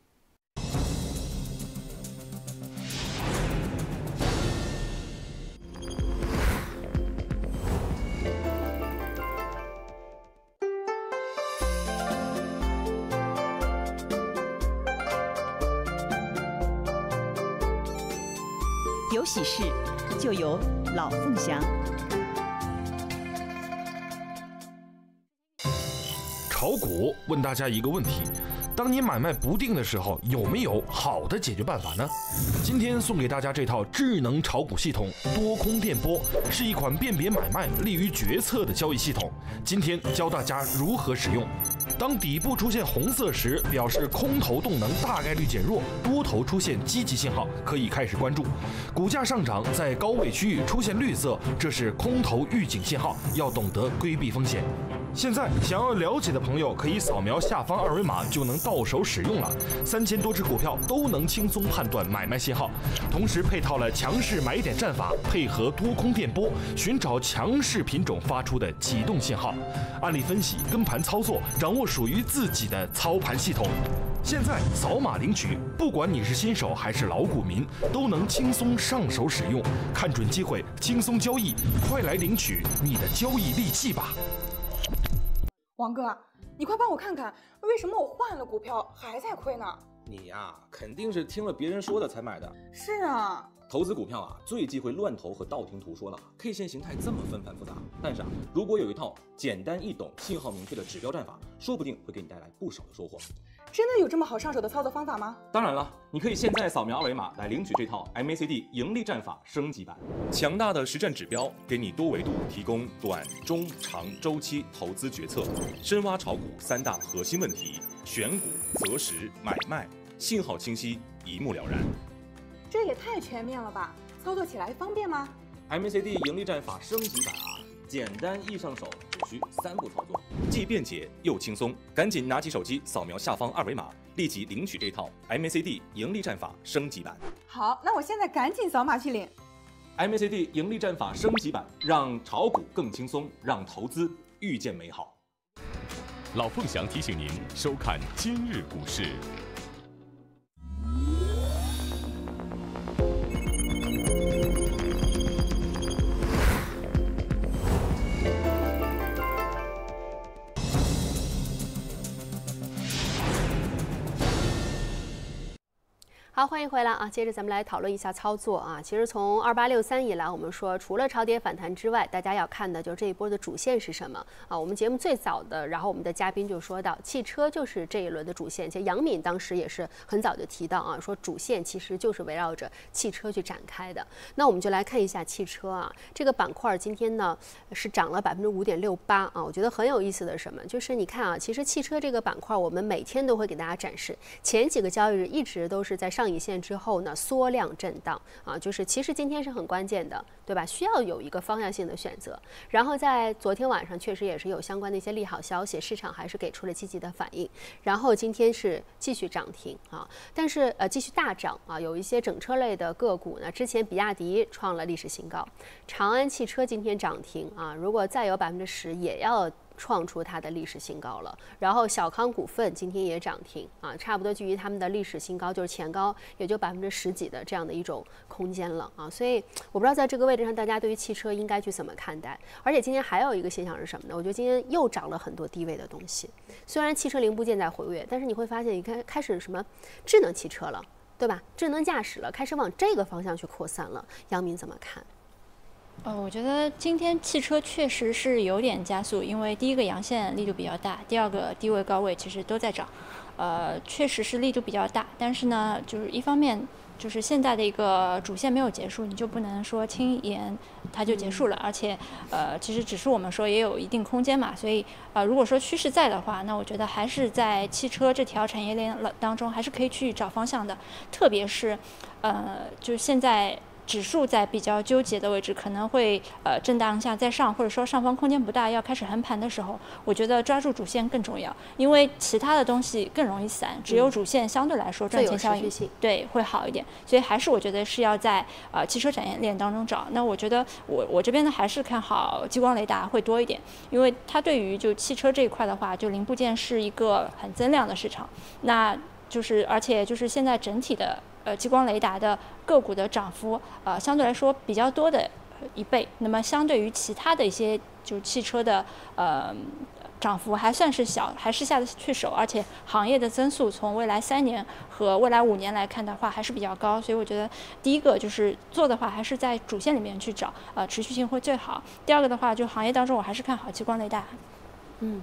有喜事，就有老凤祥。 炒股问大家一个问题：当你买卖不定的时候，有没有好的解决办法呢？今天送给大家这套智能炒股系统多空电波，是一款辨别买卖、利于决策的交易系统。今天教大家如何使用。当底部出现红色时，表示空头动能大概率减弱，多头出现积极信号，可以开始关注。股价上涨在高位区域出现绿色，这是空头预警信号，要懂得规避风险。现在想要了解的朋友可以扫描下方二维码就能到手使用了，三千多只股票都能轻松判断买卖信号，同时配套了强势买点战法，配合多空电波，寻找强势品种发出的启动信号，案例分析、跟盘操作，掌握属于自己的操盘系统。现在扫码领取，不管你是新手还是老股民，都能轻松上手使用，看准机会，轻松交易，快来领取你的交易利器吧！ 王哥，你快帮我看看，为什么我换了股票还在亏呢？ 你呀、啊，肯定是听了别人说的才买的。 是啊， 投资股票啊，最忌讳乱投和道听途说了。K 线形态这么纷繁复杂，但是啊，如果有一套简单易懂、信号明确的指标战法，说不定会给你带来不少的收获。 真的有这么好上手的操作方法吗？ 当然了，你可以现在扫描二维码来领取这套 M A C D 盈利战法升级版，强大的实战指标，给你多维度提供短、中、长周期投资决策，深挖炒股三大核心问题，选股、择时、买卖，信号清晰，一目了然。 这也太全面了吧！操作起来方便吗 ？M A C D 盈利战法升级版啊，简单易上手，只需三步操作，既便捷又轻松。赶紧拿起手机扫描下方二维码，立即领取这套 M A C D 盈利战法升级版。 好，那我现在赶紧扫码去领。 M A C D 盈利战法升级版，让炒股更轻松，让投资遇见美好。 老凤祥提醒您收看今日股市。 好，欢迎回来啊！接着咱们来讨论一下操作啊。其实从二八六三以来，我们说除了超跌反弹之外，大家要看的就是这一波的主线是什么啊？我们节目最早的，然后我们的嘉宾就说到，汽车就是这一轮的主线。其实杨敏当时也是很早就提到啊，说主线其实就是围绕着汽车去展开的。那我们就来看一下汽车啊，这个板块今天呢是涨了百分之五点六八啊。我觉得很有意思的是什么，就是你看啊，其实汽车这个板块我们每天都会给大家展示，前几个交易日一直都是在上影线之后呢缩量震荡啊，就是其实今天是很关键的，对吧？需要有一个方向性的选择。然后在昨天晚上确实也是有相关的一些利好消息，市场还是给出了积极的反应。然后今天是继续涨停啊，但是呃继续大涨啊，有一些整车类的个股呢，之前比亚迪创了历史新高，长安汽车今天涨停啊，如果再有百分之十也要创出它的历史新高了。然后小康股份今天也涨停啊，差不多距离他们的历史新高就是前高也就百分之十几的这样的一种空间了啊。所以我不知道在这个位置上大家对于汽车应该去怎么看待。而且今天还有一个现象是什么呢？我觉得今天又涨了很多低位的东西。虽然汽车零部件在活跃，但是你会发现你看开始什么智能汽车了，对吧？智能驾驶了，开始往这个方向去扩散了。杨明怎么看？ 呃，我觉得今天汽车确实是有点加速，因为第一个阳线力度比较大，第二个低位高位其实都在涨，呃，确实是力度比较大。但是呢，就是一方面就是现在的一个主线没有结束，你就不能说轻言它就结束了，而且呃，其实指数我们说也有一定空间嘛，所以呃，如果说趋势在的话，那我觉得还是在汽车这条产业链当中还是可以去找方向的，特别是呃，就是现在指数在比较纠结的位置，可能会呃震荡一下再上，或者说上方空间不大，要开始横盘的时候，我觉得抓住主线更重要，因为其他的东西更容易散，只有主线相对来说赚钱效应、嗯、对会好一点。所以还是我觉得是要在呃汽车产业链当中找。那我觉得我我这边呢还是看好激光雷达会多一点，因为它对于就汽车这一块的话，就零部件是一个很增量的市场，那就是而且就是现在整体的。呃，激光雷达的个股的涨幅，呃，相对来说比较多的一倍。那么，相对于其他的一些就汽车的呃涨幅还算是小，还是下得去手。而且行业的增速从未来三年和未来五年来看的话，还是比较高。所以我觉得第一个就是做的话，还是在主线里面去找，呃，持续性会最好。第二个的话，就行业当中我还是看好激光雷达。 嗯。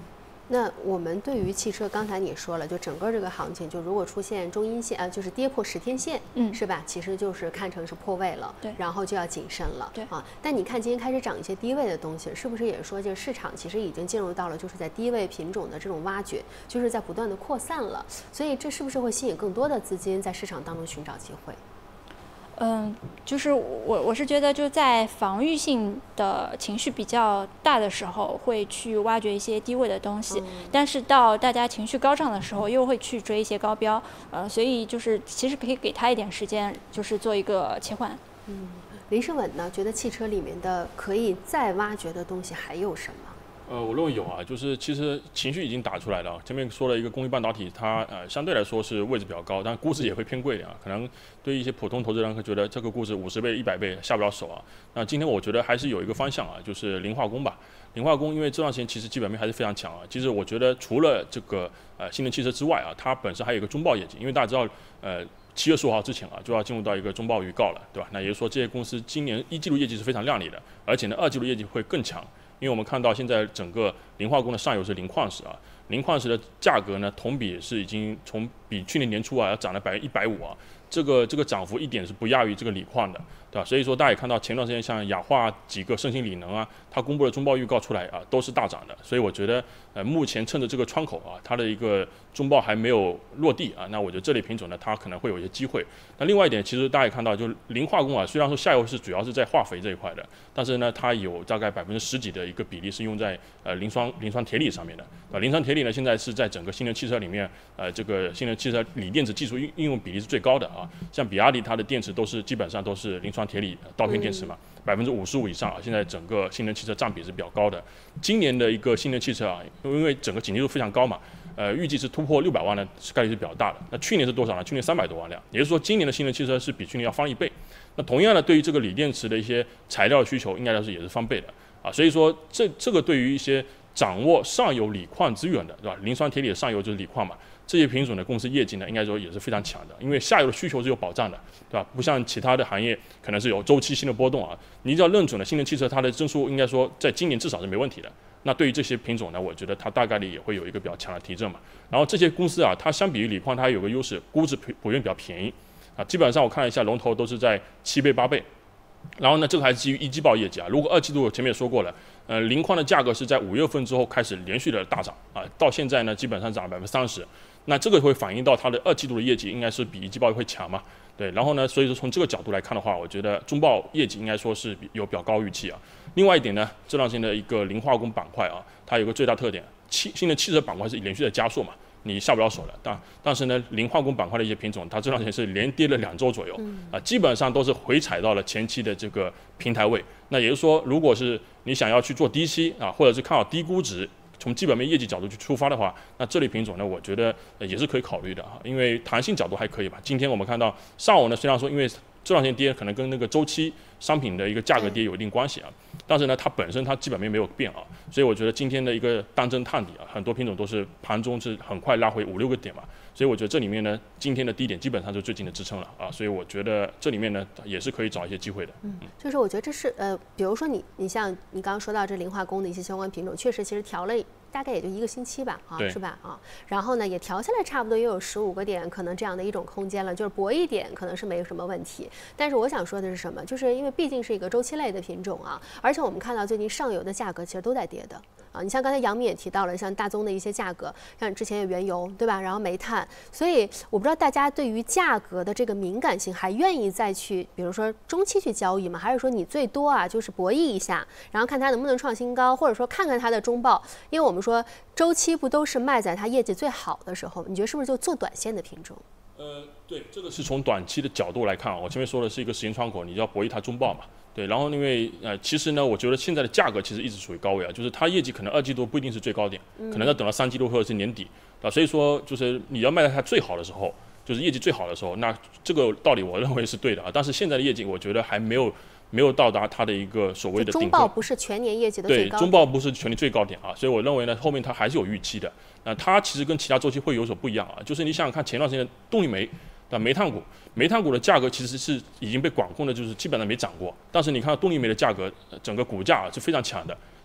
那我们对于汽车，刚才你也说了，就整个这个行情，就如果出现中阴线啊，就是跌破十天线， 嗯， 是吧？其实就是看成是破位了， 对， 然后就要谨慎了， 对啊。但你看今天开始涨一些低位的东西，是不是也是说这个市场其实已经进入到了就是在低位品种的这种挖掘，就是在不断的扩散了？所以这是不是会吸引更多的资金在市场当中寻找机会？ 嗯，就是我我是觉得就在防御性的情绪比较大的时候，会去挖掘一些低位的东西，嗯、但是到大家情绪高涨的时候，又会去追一些高标，呃，所以就是其实可以给他一点时间，就是做一个切换。 嗯，林胜稳呢，觉得汽车里面的可以再挖掘的东西还有什么？ 呃，我认为有啊，就是其实情绪已经打出来了。前面说了一个工艺半导体，它呃相对来说是位置比较高，但估值也会偏贵一点啊。可能对于一些普通投资人会觉得这个估值五十倍、一百倍下不了手啊。那今天我觉得还是有一个方向啊，就是磷化工吧。磷化工因为这段时间其实基本面还是非常强啊。其实我觉得除了这个呃新能汽车之外啊，它本身还有一个中报业绩，因为大家知道呃七月十五号之前啊就要进入到一个中报预告了，对吧？那也就是说这些公司今年一季度业绩是非常亮丽的，而且呢二季度业绩会更强。因为我们看到现在整个磷化工的上游是磷矿石啊，磷矿石的价格呢同比是已经从比去年年初啊要涨了百分之一百五啊，这个这个涨幅一点是不亚于这个锂矿的，对吧？所以说大家也看到前段时间像氧化几个盛兴锂能啊，它公布的中报预告出来啊都是大涨的，所以我觉得呃目前趁着这个窗口啊，它的一个中报还没有落地啊，那我觉得这类品种呢它可能会有一些机会。那另外一点，其实大家也看到，就是磷化工啊，虽然说下游是主要是在化肥这一块的，但是呢它有大概百分之十几的一个比例是用在呃磷酸磷酸铁锂上面的，啊磷酸铁锂呢现在是在整个新能汽车里面呃这个新能汽车锂电池技术应应用比例是最高的啊，像比亚迪它的电池都是基本上都是磷酸铁锂刀片电池嘛，百分之五十五以上啊，现在整个新能汽车占比是比较高的。今年的一个新能汽车啊，因为整个景气度非常高嘛，呃，预计是突破六百万的概率是比较大的。那去年是多少呢？去年三百多万辆，也就是说今年的新能汽车是比去年要翻一倍。那同样的，对于这个锂电池的一些材料需求，应该来说也是翻倍的啊。所以说这这个对于一些掌握上游锂矿资源的，对吧？磷酸铁锂的上游就是锂矿嘛。这些品种的公司业绩呢，应该说也是非常强的，因为下游的需求是有保障的，对吧？不像其他的行业可能是有周期性的波动啊。你只要认准了新能汽车，它的增速应该说在今年至少是没问题的。那对于这些品种呢，我觉得它大概率也会有一个比较强的提振嘛。然后这些公司啊，它相比于锂矿，它有个优势，估值普普遍比较便宜啊。基本上我看了一下，龙头都是在七倍八倍。然后呢，这个还是基于一季报业绩啊。如果二季度前面也说过了，呃，磷矿的价格是在五月份之后开始连续的大涨啊，到现在呢基本上涨了百分之三十。那这个会反映到它的二季度的业绩应该是比一季报会强嘛？对，然后呢，所以说从这个角度来看的话，我觉得中报业绩应该说是有比较高预期啊。另外一点呢，这段时间的一个磷化工板块啊，它有个最大特点，汽新的汽车板块是连续的加速嘛，你下不了手了。但但是呢，磷化工板块的一些品种，它这段时间是连跌了两周左右啊，基本上都是回踩到了前期的这个平台位。那也就是说，如果是你想要去做低吸啊，或者是看好低估值，从基本面业绩角度去出发的话，那这类品种呢，我觉得也是可以考虑的啊，因为弹性角度还可以吧。今天我们看到上午呢，虽然说因为这段时间跌，可能跟那个周期商品的一个价格跌有一定关系啊，但是呢，它本身它基本面没有变啊，所以我觉得今天的一个当真探底啊，很多品种都是盘中是很快拉回五六个点嘛，所以我觉得这里面呢，今天的低点基本上是最近的支撑了啊，所以我觉得这里面呢也是可以找一些机会的。 嗯，就是我觉得这是呃，比如说你你像你刚刚说到这磷化工的一些相关品种，确实其实调了。大概也就一个星期吧，啊，是吧？啊，然后呢，也调下来差不多也有十五个点，可能这样的一种空间了，就是博一点可能是没有什么问题。但是我想说的是什么？就是因为毕竟是一个周期类的品种啊，而且我们看到最近上游的价格其实都在跌的啊。你像刚才杨幂也提到了，像大宗的一些价格，像之前有原油，对吧？然后煤炭，所以我不知道大家对于价格的这个敏感性，还愿意再去，比如说中期去交易吗？还是说你最多啊就是博弈一下，然后看它能不能创新高，或者说看看它的中报，因为我们说周期不都是卖在它业绩最好的时候？你觉得是不是就做短线的品种？ 呃，对，这个是从短期的角度来看啊。我前面说的是一个时间窗口，你要博弈它中报嘛。对，然后因为呃，其实呢，我觉得现在的价格其实一直处于高位啊，就是它业绩可能二季度不一定是最高点，可能要等到三季度或者是年底啊。所以说，就是你要卖在它最好的时候，就是业绩最好的时候，那这个道理我认为是对的啊。但是现在的业绩，我觉得还没有。没有到达它的一个所谓的顶峰， 中报不是全年业绩的最高点， 对，中报不是全年最高点啊，所以我认为呢，后面它还是有预期的。那它其实跟其他周期会有所不一样啊，就是你想想看，前段时间动力煤，对吧？煤炭股，煤炭股的价格其实是已经被管控的，就是基本上没涨过。但是你看到动力煤的价格，整个股价是非常强的。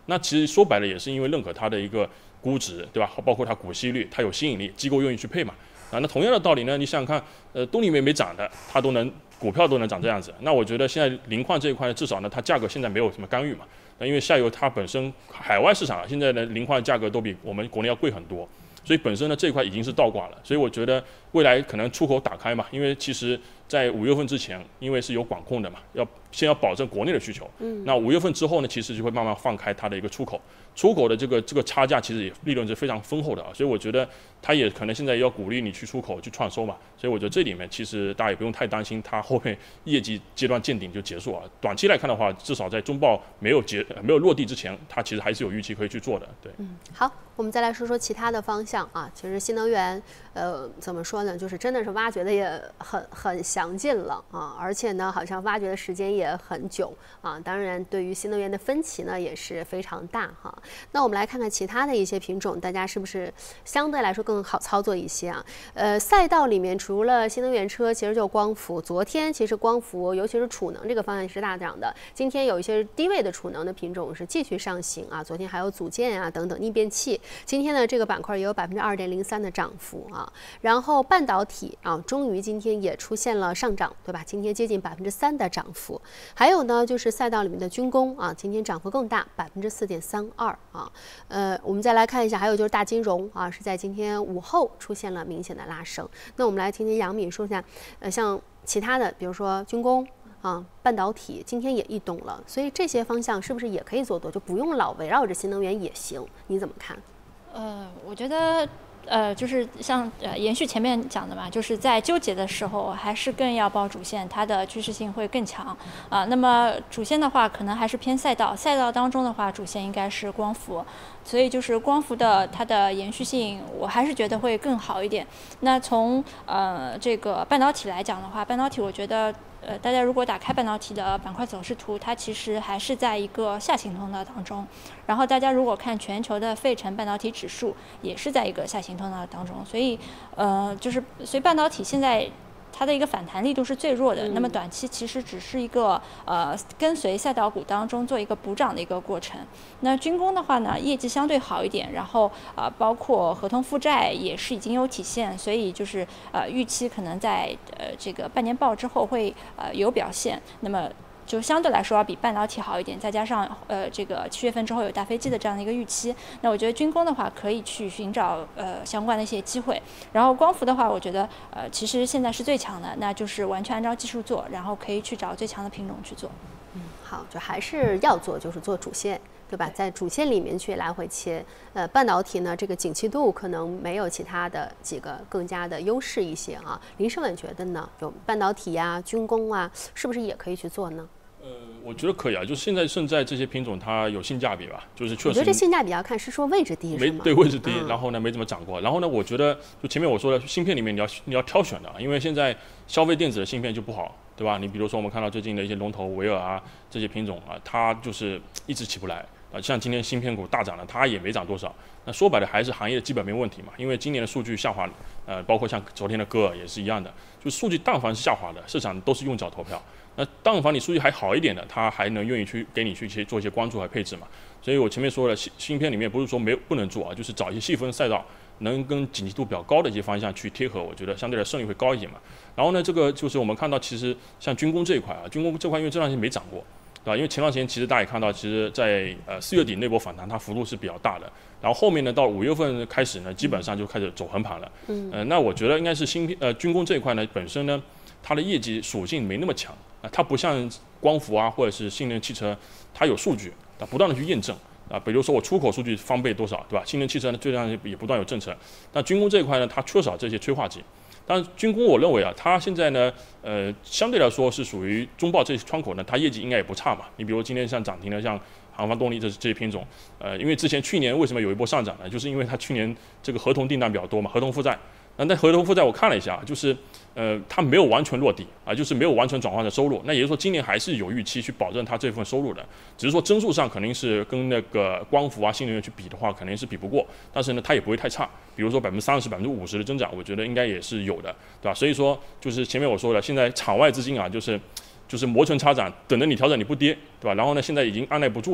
那其实说白了也是因为认可它的一个估值，对吧？包括它股息率，它有吸引力，机构愿意去配嘛。啊，那同样的道理呢，你想想看，呃，动力煤没涨的，它都能股票都能涨这样子。那我觉得现在磷矿这一块至少呢，它价格现在没有什么干预嘛。那因为下游它本身海外市场啊，现在的磷矿价格都比我们国内要贵很多。所以本身呢这一块已经是倒挂了，所以我觉得未来可能出口打开嘛，因为其实在五月份之前，因为是有管控的嘛，要先要保证国内的需求。嗯。那五月份之后呢，其实就会慢慢放开它的一个出口，出口的这个这个差价其实也利润是非常丰厚的啊，所以我觉得它也可能现在要鼓励你去出口去创收嘛，所以我觉得这里面其实大家也不用太担心它后面业绩阶段见顶就结束啊。短期来看的话，至少在中报没有结没有落地之前，它其实还是有预期可以去做的。对。 嗯，好，我们再来说说其他的方向啊，其实新能源，呃，怎么说呢，就是真的是挖掘的也很很详尽了啊，而且呢，好像挖掘的时间也很久啊。当然，对于新能源的分歧呢，也是非常大哈。那我们来看看其他的一些品种，大家是不是相对来说更好操作一些啊？呃，赛道里面除了新能源车，其实就光伏。昨天其实光伏，尤其是储能这个方向是大涨的。今天有一些低位的储能的品种是继续上行啊。昨天还有组件啊等等逆变器。今天呢，这个板块也有百分之二点零三的涨幅啊。然后半导体啊，终于今天也出现了上涨，对吧？今天接近百分之三的涨幅。还有呢，就是赛道里面的军工啊，今天涨幅更大，百分之四点三二啊。呃，我们再来看一下，还有就是大金融啊，是在今天午后出现了明显的拉升。那我们来听听杨敏说一下，呃，像其他的，比如说军工啊、半导体，今天也异动了，所以这些方向是不是也可以做多，就不用老围绕着新能源也行？你怎么看？ 呃，我觉得。呃，就是像呃延续前面讲的嘛，就是在纠结的时候，还是更要报主线，它的趋势性会更强啊、呃。那么主线的话，可能还是偏赛道，赛道当中的话，主线应该是光伏，所以就是光伏的它的延续性，我还是觉得会更好一点。那从呃这个半导体来讲的话，半导体我觉得。呃，大家如果打开半导体的板块走势图，它其实还是在一个下行通道当中。然后大家如果看全球的费城半导体指数，也是在一个下行通道当中。所以，呃，就是所以半导体现在它的一个反弹力度是最弱的。那么短期其实只是一个呃跟随赛道股当中做一个补涨的一个过程。那军工的话呢，业绩相对好一点，然后啊、呃、包括合同负债也是已经有体现，所以就是呃预期可能在呃这个半年报之后会呃有表现。那么就相对来说要比半导体好一点，再加上呃这个七月份之后有大飞机的这样的一个预期，那我觉得军工的话可以去寻找呃相关的一些机会。然后光伏的话，我觉得呃其实现在是最强的，那就是完全按照技术做，然后可以去找最强的品种去做。 嗯，好，就还是要做，就是做主线。对吧？在主线里面去来回切，呃，半导体呢，这个景气度可能没有其他的几个更加的优势一些啊。林胜文觉得呢，有半导体呀、军工啊，是不是也可以去做呢？ 呃，我觉得可以啊，就是现在现在这些品种它有性价比吧，就是确实。 我觉得这性价比要看是说位置低是吗？ 对，位置低，嗯、然后呢没怎么涨过，然后呢，我觉得就前面我说的芯片里面你要你要挑选的，因为现在消费电子的芯片就不好，对吧？你比如说我们看到最近的一些龙头维尔啊这些品种啊，它就是一直起不来。啊，像今天芯片股大涨了，它也没涨多少。那说白了还是行业的基本面问题嘛，因为今年的数据下滑，呃，包括像昨天的歌尔也是一样的，就数据但凡是下滑的，市场都是用脚投票。那但凡你数据还好一点的，它还能愿意去给你去去做一些关注和配置嘛。所以我前面说了，芯芯片里面不是说没有不能做啊，就是找一些细分赛道，能跟景气度比较高的一些方向去贴合，我觉得相对的胜率会高一点嘛。然后呢，这个就是我们看到其实像军工这一块啊，军工这块因为这段时间没涨过。对吧？因为前段时间其实大家也看到，其实在呃四月底那波反弹，它幅度是比较大的。然后后面呢，到五月份开始呢，基本上就开始走横盘了。嗯。呃，那我觉得应该是芯片呃军工这一块呢，本身呢，它的业绩属性没那么强啊、呃，它不像光伏啊或者是新能源汽车，它有数据啊，不断的去验证啊。比如说我出口数据翻倍多少，对吧？新能源汽车呢，最近也不断有政策。但军工这一块呢，它缺少这些催化剂。但军工我认为啊，它现在呢，呃，相对来说是属于中报这些窗口呢，它业绩应该也不差嘛。你比如今天像涨停的像航方动力这这些品种，呃，因为之前去年为什么有一波上涨呢？就是因为它去年这个合同订单比较多嘛，合同负债。那那合同负债我看了一下，就是呃，它没有完全落地啊，就是没有完全转换成收入。那也就是说，今年还是有预期去保证它这份收入的，只是说增速上肯定是跟那个光伏啊、新能源去比的话，肯定是比不过。但是呢，它也不会太差。比如说百分之三十、百分之五十的增长，我觉得应该也是有的，对吧？所以说，就是前面我说的，现在场外资金啊，就是就是摩拳擦掌，等着你调整，你不跌，对吧？然后呢，现在已经按耐不住了。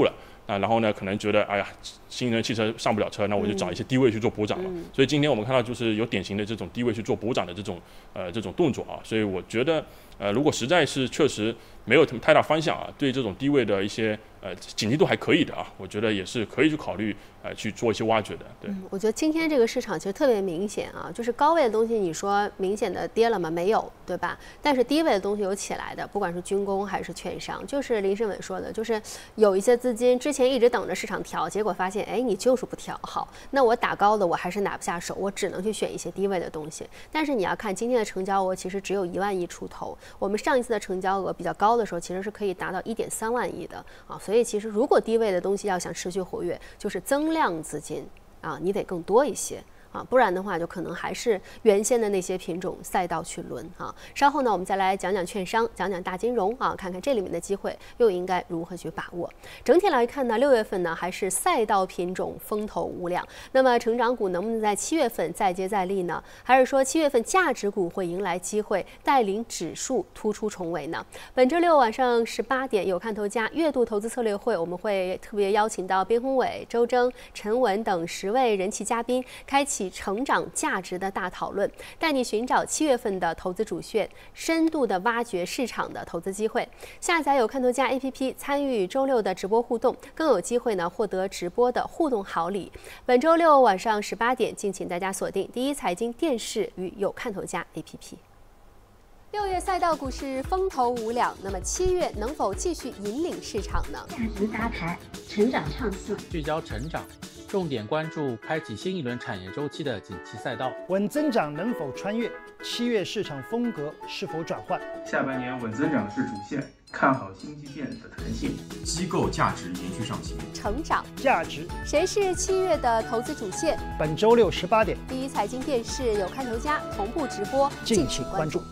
啊，然后呢，可能觉得哎呀，新能源汽车上不了车，那我就找一些低位去做补涨嘛。嗯、所以今天我们看到就是有典型的这种低位去做补涨的这种呃这种动作啊。所以我觉得呃，如果实在是确实没有太大方向啊，对这种低位的一些呃景气度还可以的啊，我觉得也是可以去考虑呃去做一些挖掘的。对、嗯， 我觉得今天这个市场其实特别明显啊，就是高位的东西你说明显的跌了吗？没有，对吧？但是低位的东西有起来的，不管是军工还是券商，就是林胜伟说的，就是有一些资金之前一直等着市场调，结果发现哎你就是不调好，那我打高的我还是拿不下手，我只能去选一些低位的东西。但是你要看今天的成交额其实只有一万亿出头，我们上一次的成交额比较高的时候其实是可以达到一点三万亿的啊，所以其实如果低位的东西要想持续活跃，就是增量资金啊，你得更多一些。啊，不然的话就可能还是原先的那些品种赛道去轮啊。稍后呢，我们再来讲讲券商，讲讲大金融啊，看看这里面的机会又应该如何去把握。整体来看呢，六月份呢还是赛道品种风头无两。那么成长股能不能在七月份再接再厉呢？还是说七月份价值股会迎来机会，带领指数突出重围呢？本周六晚上十八点有看头家月度投资策略会，我们会特别邀请到边宏伟、周征、陈文等十位人气嘉宾，开启成长价值的大讨论，带你寻找七月份的投资主线，深度的挖掘市场的投资机会。下载有看头家 A P P， 参与周六的直播互动，更有机会呢获得直播的互动好礼。本周六晚上十八点，敬请大家锁定第一财经电视与有看头家 A P P。六月赛道股市风头无两，那么七月能否继续引领市场呢？ 价值搭台，成长唱戏， 聚焦成长，重点关注开启新一轮产业周期的景气赛道。 稳增长能否穿越？七月市场风格是否转换？ 下半年稳增长是主线，看好新基建的弹性。 机构价值延续上行， 成长价值， 谁是七月的投资主线？ 本周六十八点， 第一财经电视有看头家同步直播， 敬请关注。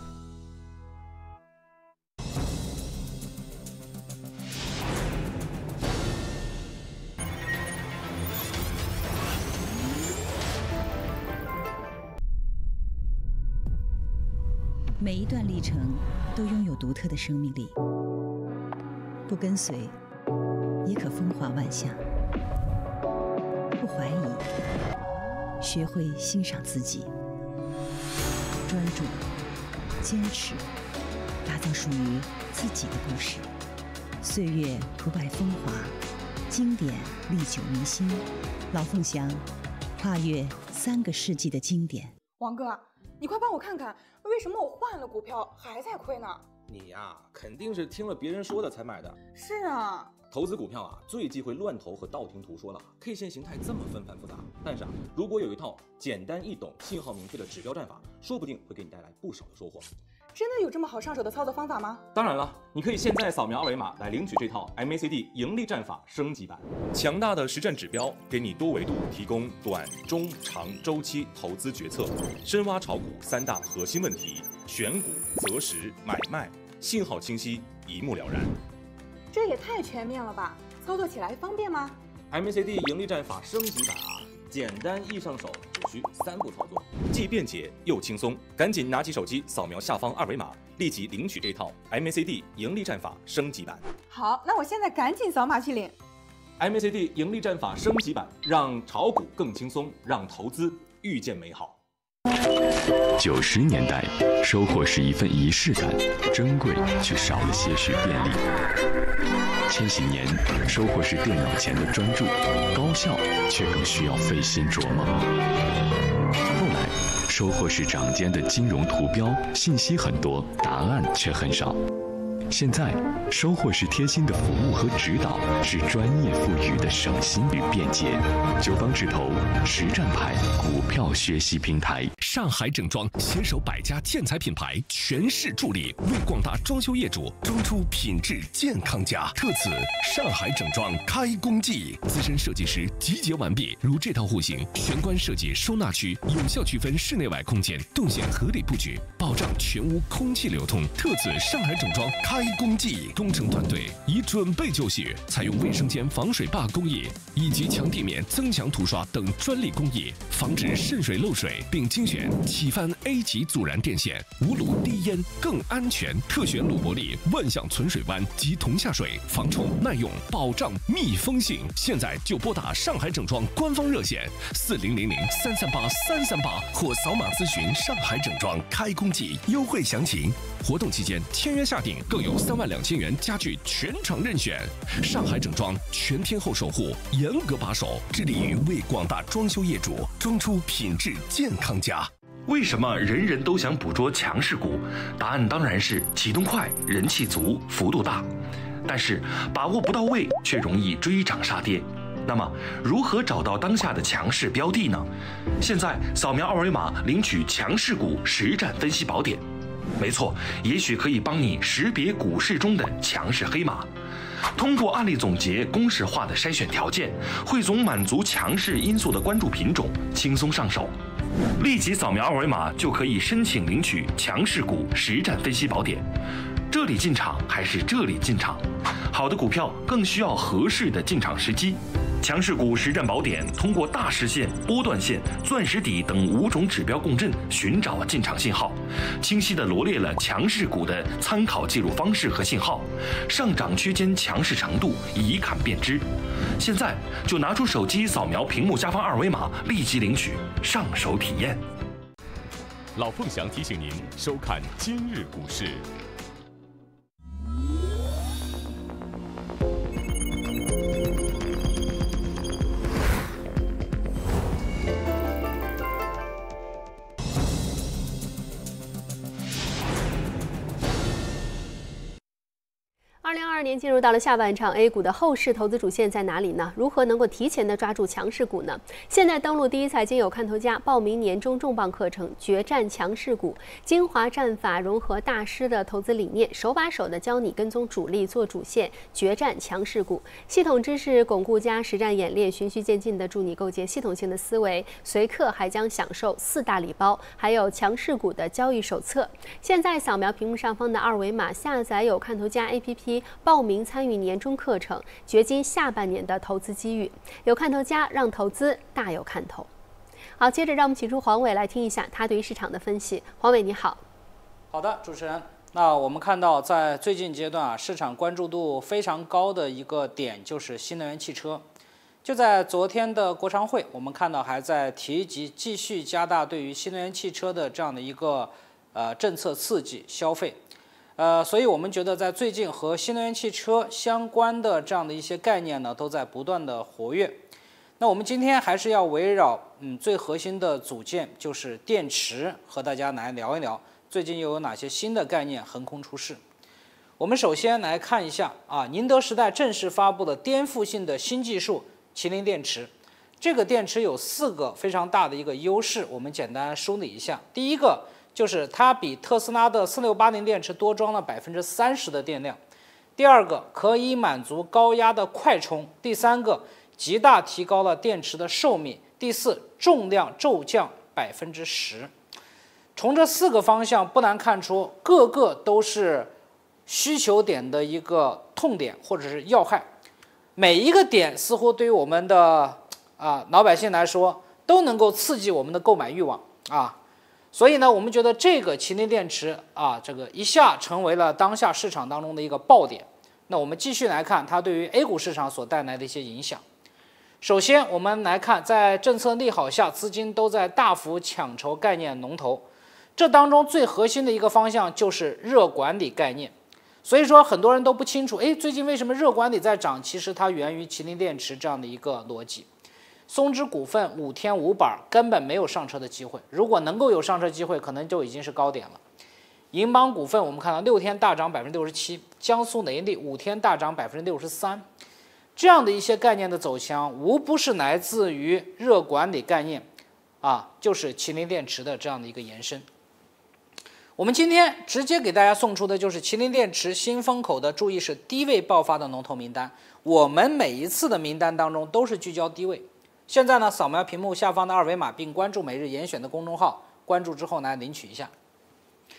每一段历程都拥有独特的生命力，不跟随也可风华万象，不怀疑学会欣赏自己，专注坚持，打造属于自己的故事。岁月不败风华，经典历久弥新。老凤祥跨越三个世纪的经典。 王哥，你快帮我看看，为什么我换了股票还在亏呢？ 你呀，肯定是听了别人说的才买的。 是啊， 投资股票啊，最忌讳乱投和道听途说了。K 线形态这么纷繁复杂，但是啊，如果有一套简单易懂、信号明确的指标战法，说不定会给你带来不少的收获。 真的有这么好上手的操作方法吗？ 当然了，你可以现在扫描二维码来领取这套 M A C D 盈利战法升级版，强大的实战指标，给你多维度提供短、中、长周期投资决策，深挖炒股三大核心问题，选股、择时、买卖，信号清晰，一目了然。 这也太全面了吧！操作起来方便吗 ？M A C D 盈利战法升级版啊，简单易上手，只需三步操作，既便捷又轻松。赶紧拿起手机扫描下方二维码，立即领取这套 M A C D 盈利战法升级版。 好，那我现在赶紧扫码去领。 M A C D 盈利战法升级版，让炒股更轻松，让投资遇见美好。 九十年代，收获是一份仪式感，珍贵却少了些许便利。千禧年，收获是电脑前的专注，高效却更需要费心琢磨。后来，收获是掌间的金融图标，信息很多，答案却很少。现在，收获是贴心的服务和指导，是专业赋予的省心与便捷。九方智投实战派股票学习平台， 上海整装携手百家建材品牌，全市助力，为广大装修业主装出品质健康家。特此，上海整装开工季，资深设计师集结完毕。如这套户型，玄关设计收纳区，有效区分室内外空间，动线合理布局，保障全屋空气流通。特此，上海整装开开工季，工程团队已准备就绪，采用卫生间防水坝工艺以及强地面增强涂刷等专利工艺，防止渗水漏水，并精选启帆 A 级阻燃电线，无卤低烟，更安全。特选鲁伯利万向存水湾及铜下水，防虫耐用，保障密封性。现在就拨打上海整装官方热线四零零零三三八三三八，或扫码咨询上海整装开工季优惠详情。活动期间签约下定更有三万两千元家具全场任选。上海整装全天候守护，严格把守，致力于为广大装修业主装出品质健康家。 为什么人人都想捕捉强势股？答案当然是启动快、人气足、幅度大。但是把握不到位，却容易追涨杀跌。那么，如何找到当下的强势标的呢？现在扫描二维码领取强势股实战分析宝典。没错，也许可以帮你识别股市中的强势黑马。通过案例总结、公式化的筛选条件，汇总满足强势因素的关注品种，轻松上手。立即扫描二维码就可以申请领取强势股实战分析宝典。这里进场还是这里进场？好的股票更需要合适的进场时机。强势股实战宝典通过大时线、波段线、钻石底等五种指标共振，寻找进场信号，清晰地罗列了强势股的参考介入方式和信号，上涨区间强势程度一看便知。现在就拿出手机扫描屏幕下方二维码，立即领取上手体验。 老凤祥提醒您收看今日股市。 二零二二年进入到了下半场 ，A 股的后市投资主线在哪里呢？如何能够提前的抓住强势股呢？现在登录第一财经有看头家，报名年终重磅课程《决战强势股》，精华战法融合大师的投资理念，手把手的教你跟踪主力做主线，决战强势股。系统知识巩固加实战演练，循序渐进的助你构建系统性的思维。随课还将享受四大礼包，还有强势股的交易手册。现在扫描屏幕上方的二维码，下载有看头家 A P P。报名参与年终课程，掘金下半年的投资机遇。有看头家，让投资大有看头。好，接着让我们请出黄伟来听一下他对于市场的分析。黄伟，你好。 好的，主持人。那我们看到，在最近阶段啊，市场关注度非常高的一个点就是新能源汽车。就在昨天的国常会，我们看到还在提及继续加大对于新能源汽车的这样的一个呃政策刺激消费。呃，所以我们觉得在最近和新能源汽车相关的这样的一些概念呢，都在不断的活跃。那我们今天还是要围绕嗯最核心的组件，就是电池，和大家来聊一聊最近又有哪些新的概念横空出世。我们首先来看一下啊，宁德时代正式发布的颠覆性的新技术麒麟电池。这个电池有四个非常大的一个优势，我们简单梳理一下。第一个，就是它比特斯拉的四六八零电池多装了百分之三十的电量。第二个，可以满足高压的快充。第三个，极大提高了电池的寿命。第四，重量骤降百分之十。从这四个方向不难看出，各个都是需求点的一个痛点或者是要害。每一个点似乎对于我们的啊老百姓来说，都能够刺激我们的购买欲望啊。所以呢，我们觉得这个麒麟电池啊，这个一下成为了当下市场当中的一个爆点。那我们继续来看它对于 A 股市场所带来的一些影响。首先，我们来看，在政策利好下，资金都在大幅抢筹概念龙头。这当中最核心的一个方向就是热管理概念。所以说，很多人都不清楚，哎，最近为什么热管理在涨？其实它源于麒麟电池这样的一个逻辑。松芝股份五天五板根本没有上车的机会，如果能够有上车机会，可能就已经是高点了。银邦股份我们看到六天大涨百分之六十七，江苏雷利五天大涨百分之六十三，这样的一些概念的走强，无不是来自于热管理概念，啊，就是麒麟电池的这样的一个延伸。我们今天直接给大家送出的就是麒麟电池新风口的，注意是低位爆发的龙头名单。我们每一次的名单当中都是聚焦低位。现在呢，扫描屏幕下方的二维码，并关注每日严选的公众号，关注之后呢，领取一下。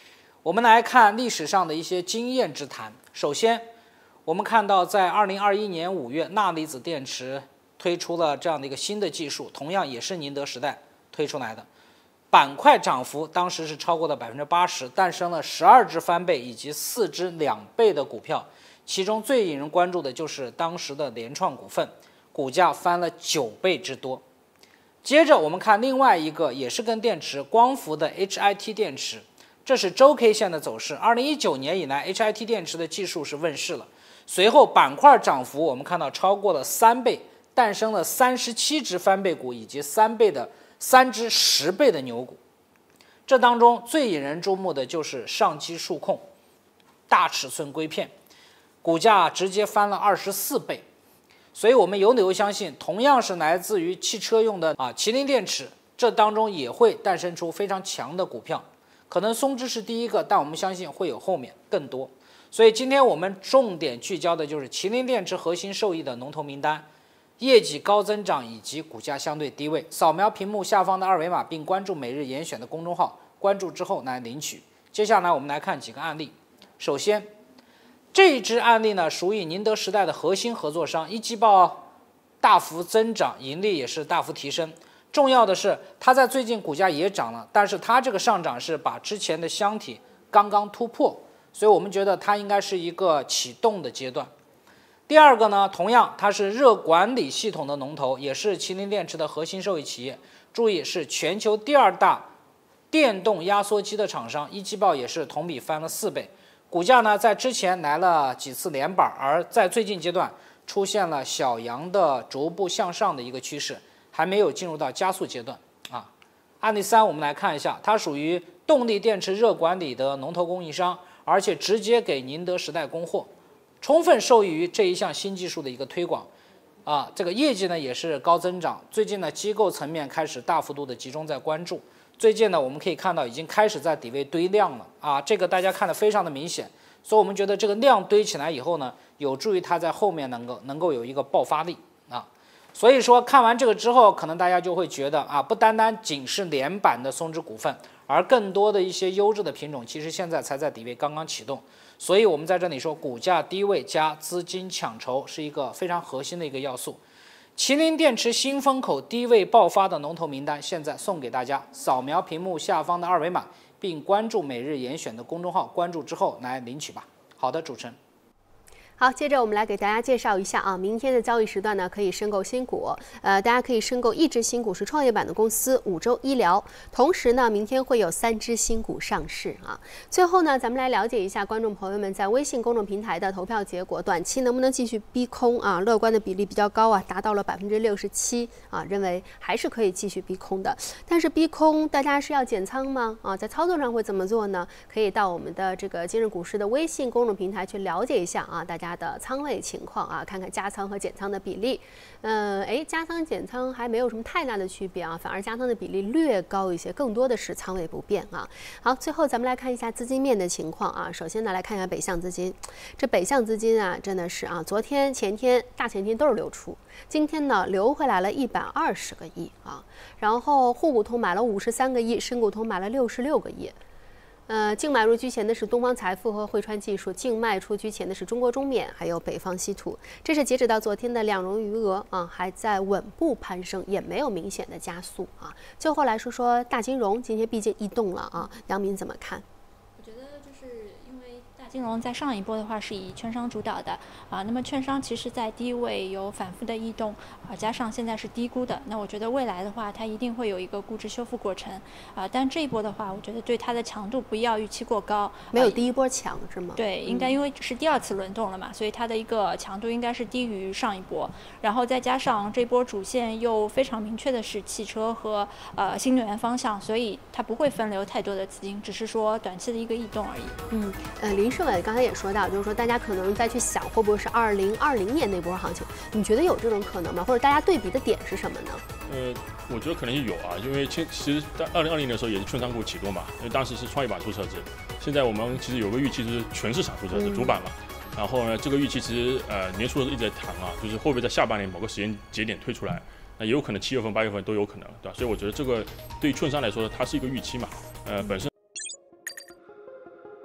我们来看历史上的一些经验之谈。首先，我们看到在二零二一年五月，钠离子电池推出了这样的一个新的技术，同样也是宁德时代推出来的。板块涨幅当时是超过了百分之八十，诞生了十二只翻倍以及四只两倍的股票。其中最引人关注的就是当时的联创股份，股价翻了九倍之多。接着我们看另外一个也是跟电池，光伏的 H I T 电池，这是周 K 线的走势。二零一九年以来 ，H I T 电池的技术是问世了，随后板块涨幅我们看到超过了三倍，诞生了三十七只翻倍股以及三倍的三只十倍的牛股。这当中最引人注目的就是上机数控大尺寸硅片，股价直接翻了二十四倍。所以我们有理由相信，同样是来自于汽车用的啊麒麟电池，这当中也会诞生出非常强的股票。可能松芝是第一个，但我们相信会有后面更多。所以今天我们重点聚焦的就是麒麟电池核心受益的龙头名单，业绩高增长以及股价相对低位。扫描屏幕下方的二维码，并关注每日严选的公众号，关注之后来领取。接下来我们来看几个案例。首先，这一支案例呢，属于宁德时代的核心合作商，一季报大幅增长，盈利也是大幅提升。重要的是，它在最近股价也涨了，但是它这个上涨是把之前的箱体刚刚突破，所以我们觉得它应该是一个启动的阶段。第二个呢，同样它是热管理系统的龙头，也是麒麟电池的核心受益企业。注意，是全球第二大电动压缩机的厂商，一季报也是同比翻了四倍。股价呢，在之前来了几次连板，而在最近阶段出现了小阳的逐步向上的一个趋势，还没有进入到加速阶段啊。案例三，我们来看一下，它属于动力电池热管理的龙头供应商，而且直接给宁德时代供货，充分受益于这一项新技术的一个推广啊。这个业绩呢也是高增长，最近呢机构层面开始大幅度的集中在关注。最近呢，我们可以看到已经开始在底位堆量了啊，这个大家看得非常的明显，所以我们觉得这个量堆起来以后呢，有助于它在后面能够能够有一个爆发力啊。所以说看完这个之后，可能大家就会觉得啊，不单单仅是连板的松芝股份，而更多的一些优质的品种，其实现在才在底位刚刚启动。所以我们在这里说，股价低位加资金抢筹是一个非常核心的一个要素。麒麟电池新风口低位爆发的龙头名单，现在送给大家，扫描屏幕下方的二维码，并关注每日严选的公众号，关注之后来领取吧。好的，主持人。 好，接着我们来给大家介绍一下啊，明天的交易时段呢，可以申购新股，呃，大家可以申购一只新股是创业板的公司五洲医疗，同时呢，明天会有三只新股上市啊。最后呢，咱们来了解一下观众朋友们在微信公众平台的投票结果，短期能不能继续逼空啊？乐观的比例比较高啊，达到了百分之六十七啊，认为还是可以继续逼空的。但是逼空大家是要减仓吗？啊，在操作上会怎么做呢？可以到我们的这个今日股市的微信公众平台去了解一下啊，大家的仓位情况啊，看看加仓和减仓的比例。嗯，哎，加仓减仓还没有什么太大的区别啊，反而加仓的比例略高一些，更多的是仓位不变啊。好，最后咱们来看一下资金面的情况啊。首先呢，来看一下北向资金，这北向资金啊，真的是啊，昨天、前天、大前天都是流出，今天呢流回来了一百二十个亿啊。然后沪股通买了五十三个亿，深股通买了六十六个亿。呃，净买入居前的是东方财富和汇川技术，净卖出居前的是中国中免，还有北方稀土。这是截止到昨天的两融余额啊，还在稳步攀升，也没有明显的加速啊。最后来说说大金融，今天毕竟异动了啊，杨明怎么看？ 我觉得就是因为大金融在上一波的话是以券商主导的啊，那么券商其实在低位有反复的异动啊，加上现在是低估的，那我觉得未来的话它一定会有一个估值修复过程啊，但这一波的话，我觉得对它的强度不要预期过高， 没有第一波强是吗？ 对，应该因为是第二次轮动了嘛，所以它的一个强度应该是低于上一波，然后再加上这波主线又非常明确的是汽车和呃新能源方向，所以它不会分流太多的资金，只是说短期的一个异动而已。 嗯，呃，林世伟刚才也说到，就是说大家可能再去想会不会是二零二零年那波行情，你觉得有这种可能吗？或者大家对比的点是什么呢？ 呃，我觉得可能有啊，因为其其实在二零二零年的时候也是券商股启动嘛，因为当时是创业板出车子，现在我们其实有个预期是全市场出车子，主板嘛。然后呢，这个预期其实呃年初的时候一直在谈啊，就是会不会在下半年某个时间节点推出来，那也有可能七月份、八月份都有可能，对吧？所以我觉得这个对于券商来说，它是一个预期嘛，呃，本身。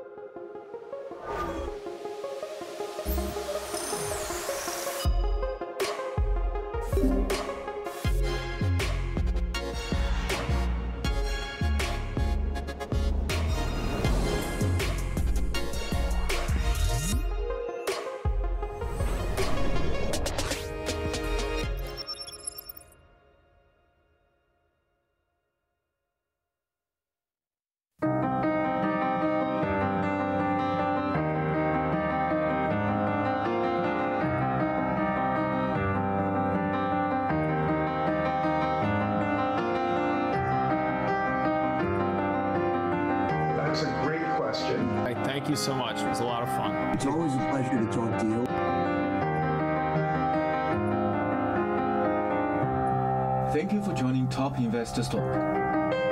Thank you so much. It was a lot of fun. It's always a pleasure to talk to you. Thank you for joining Top Investors Talk.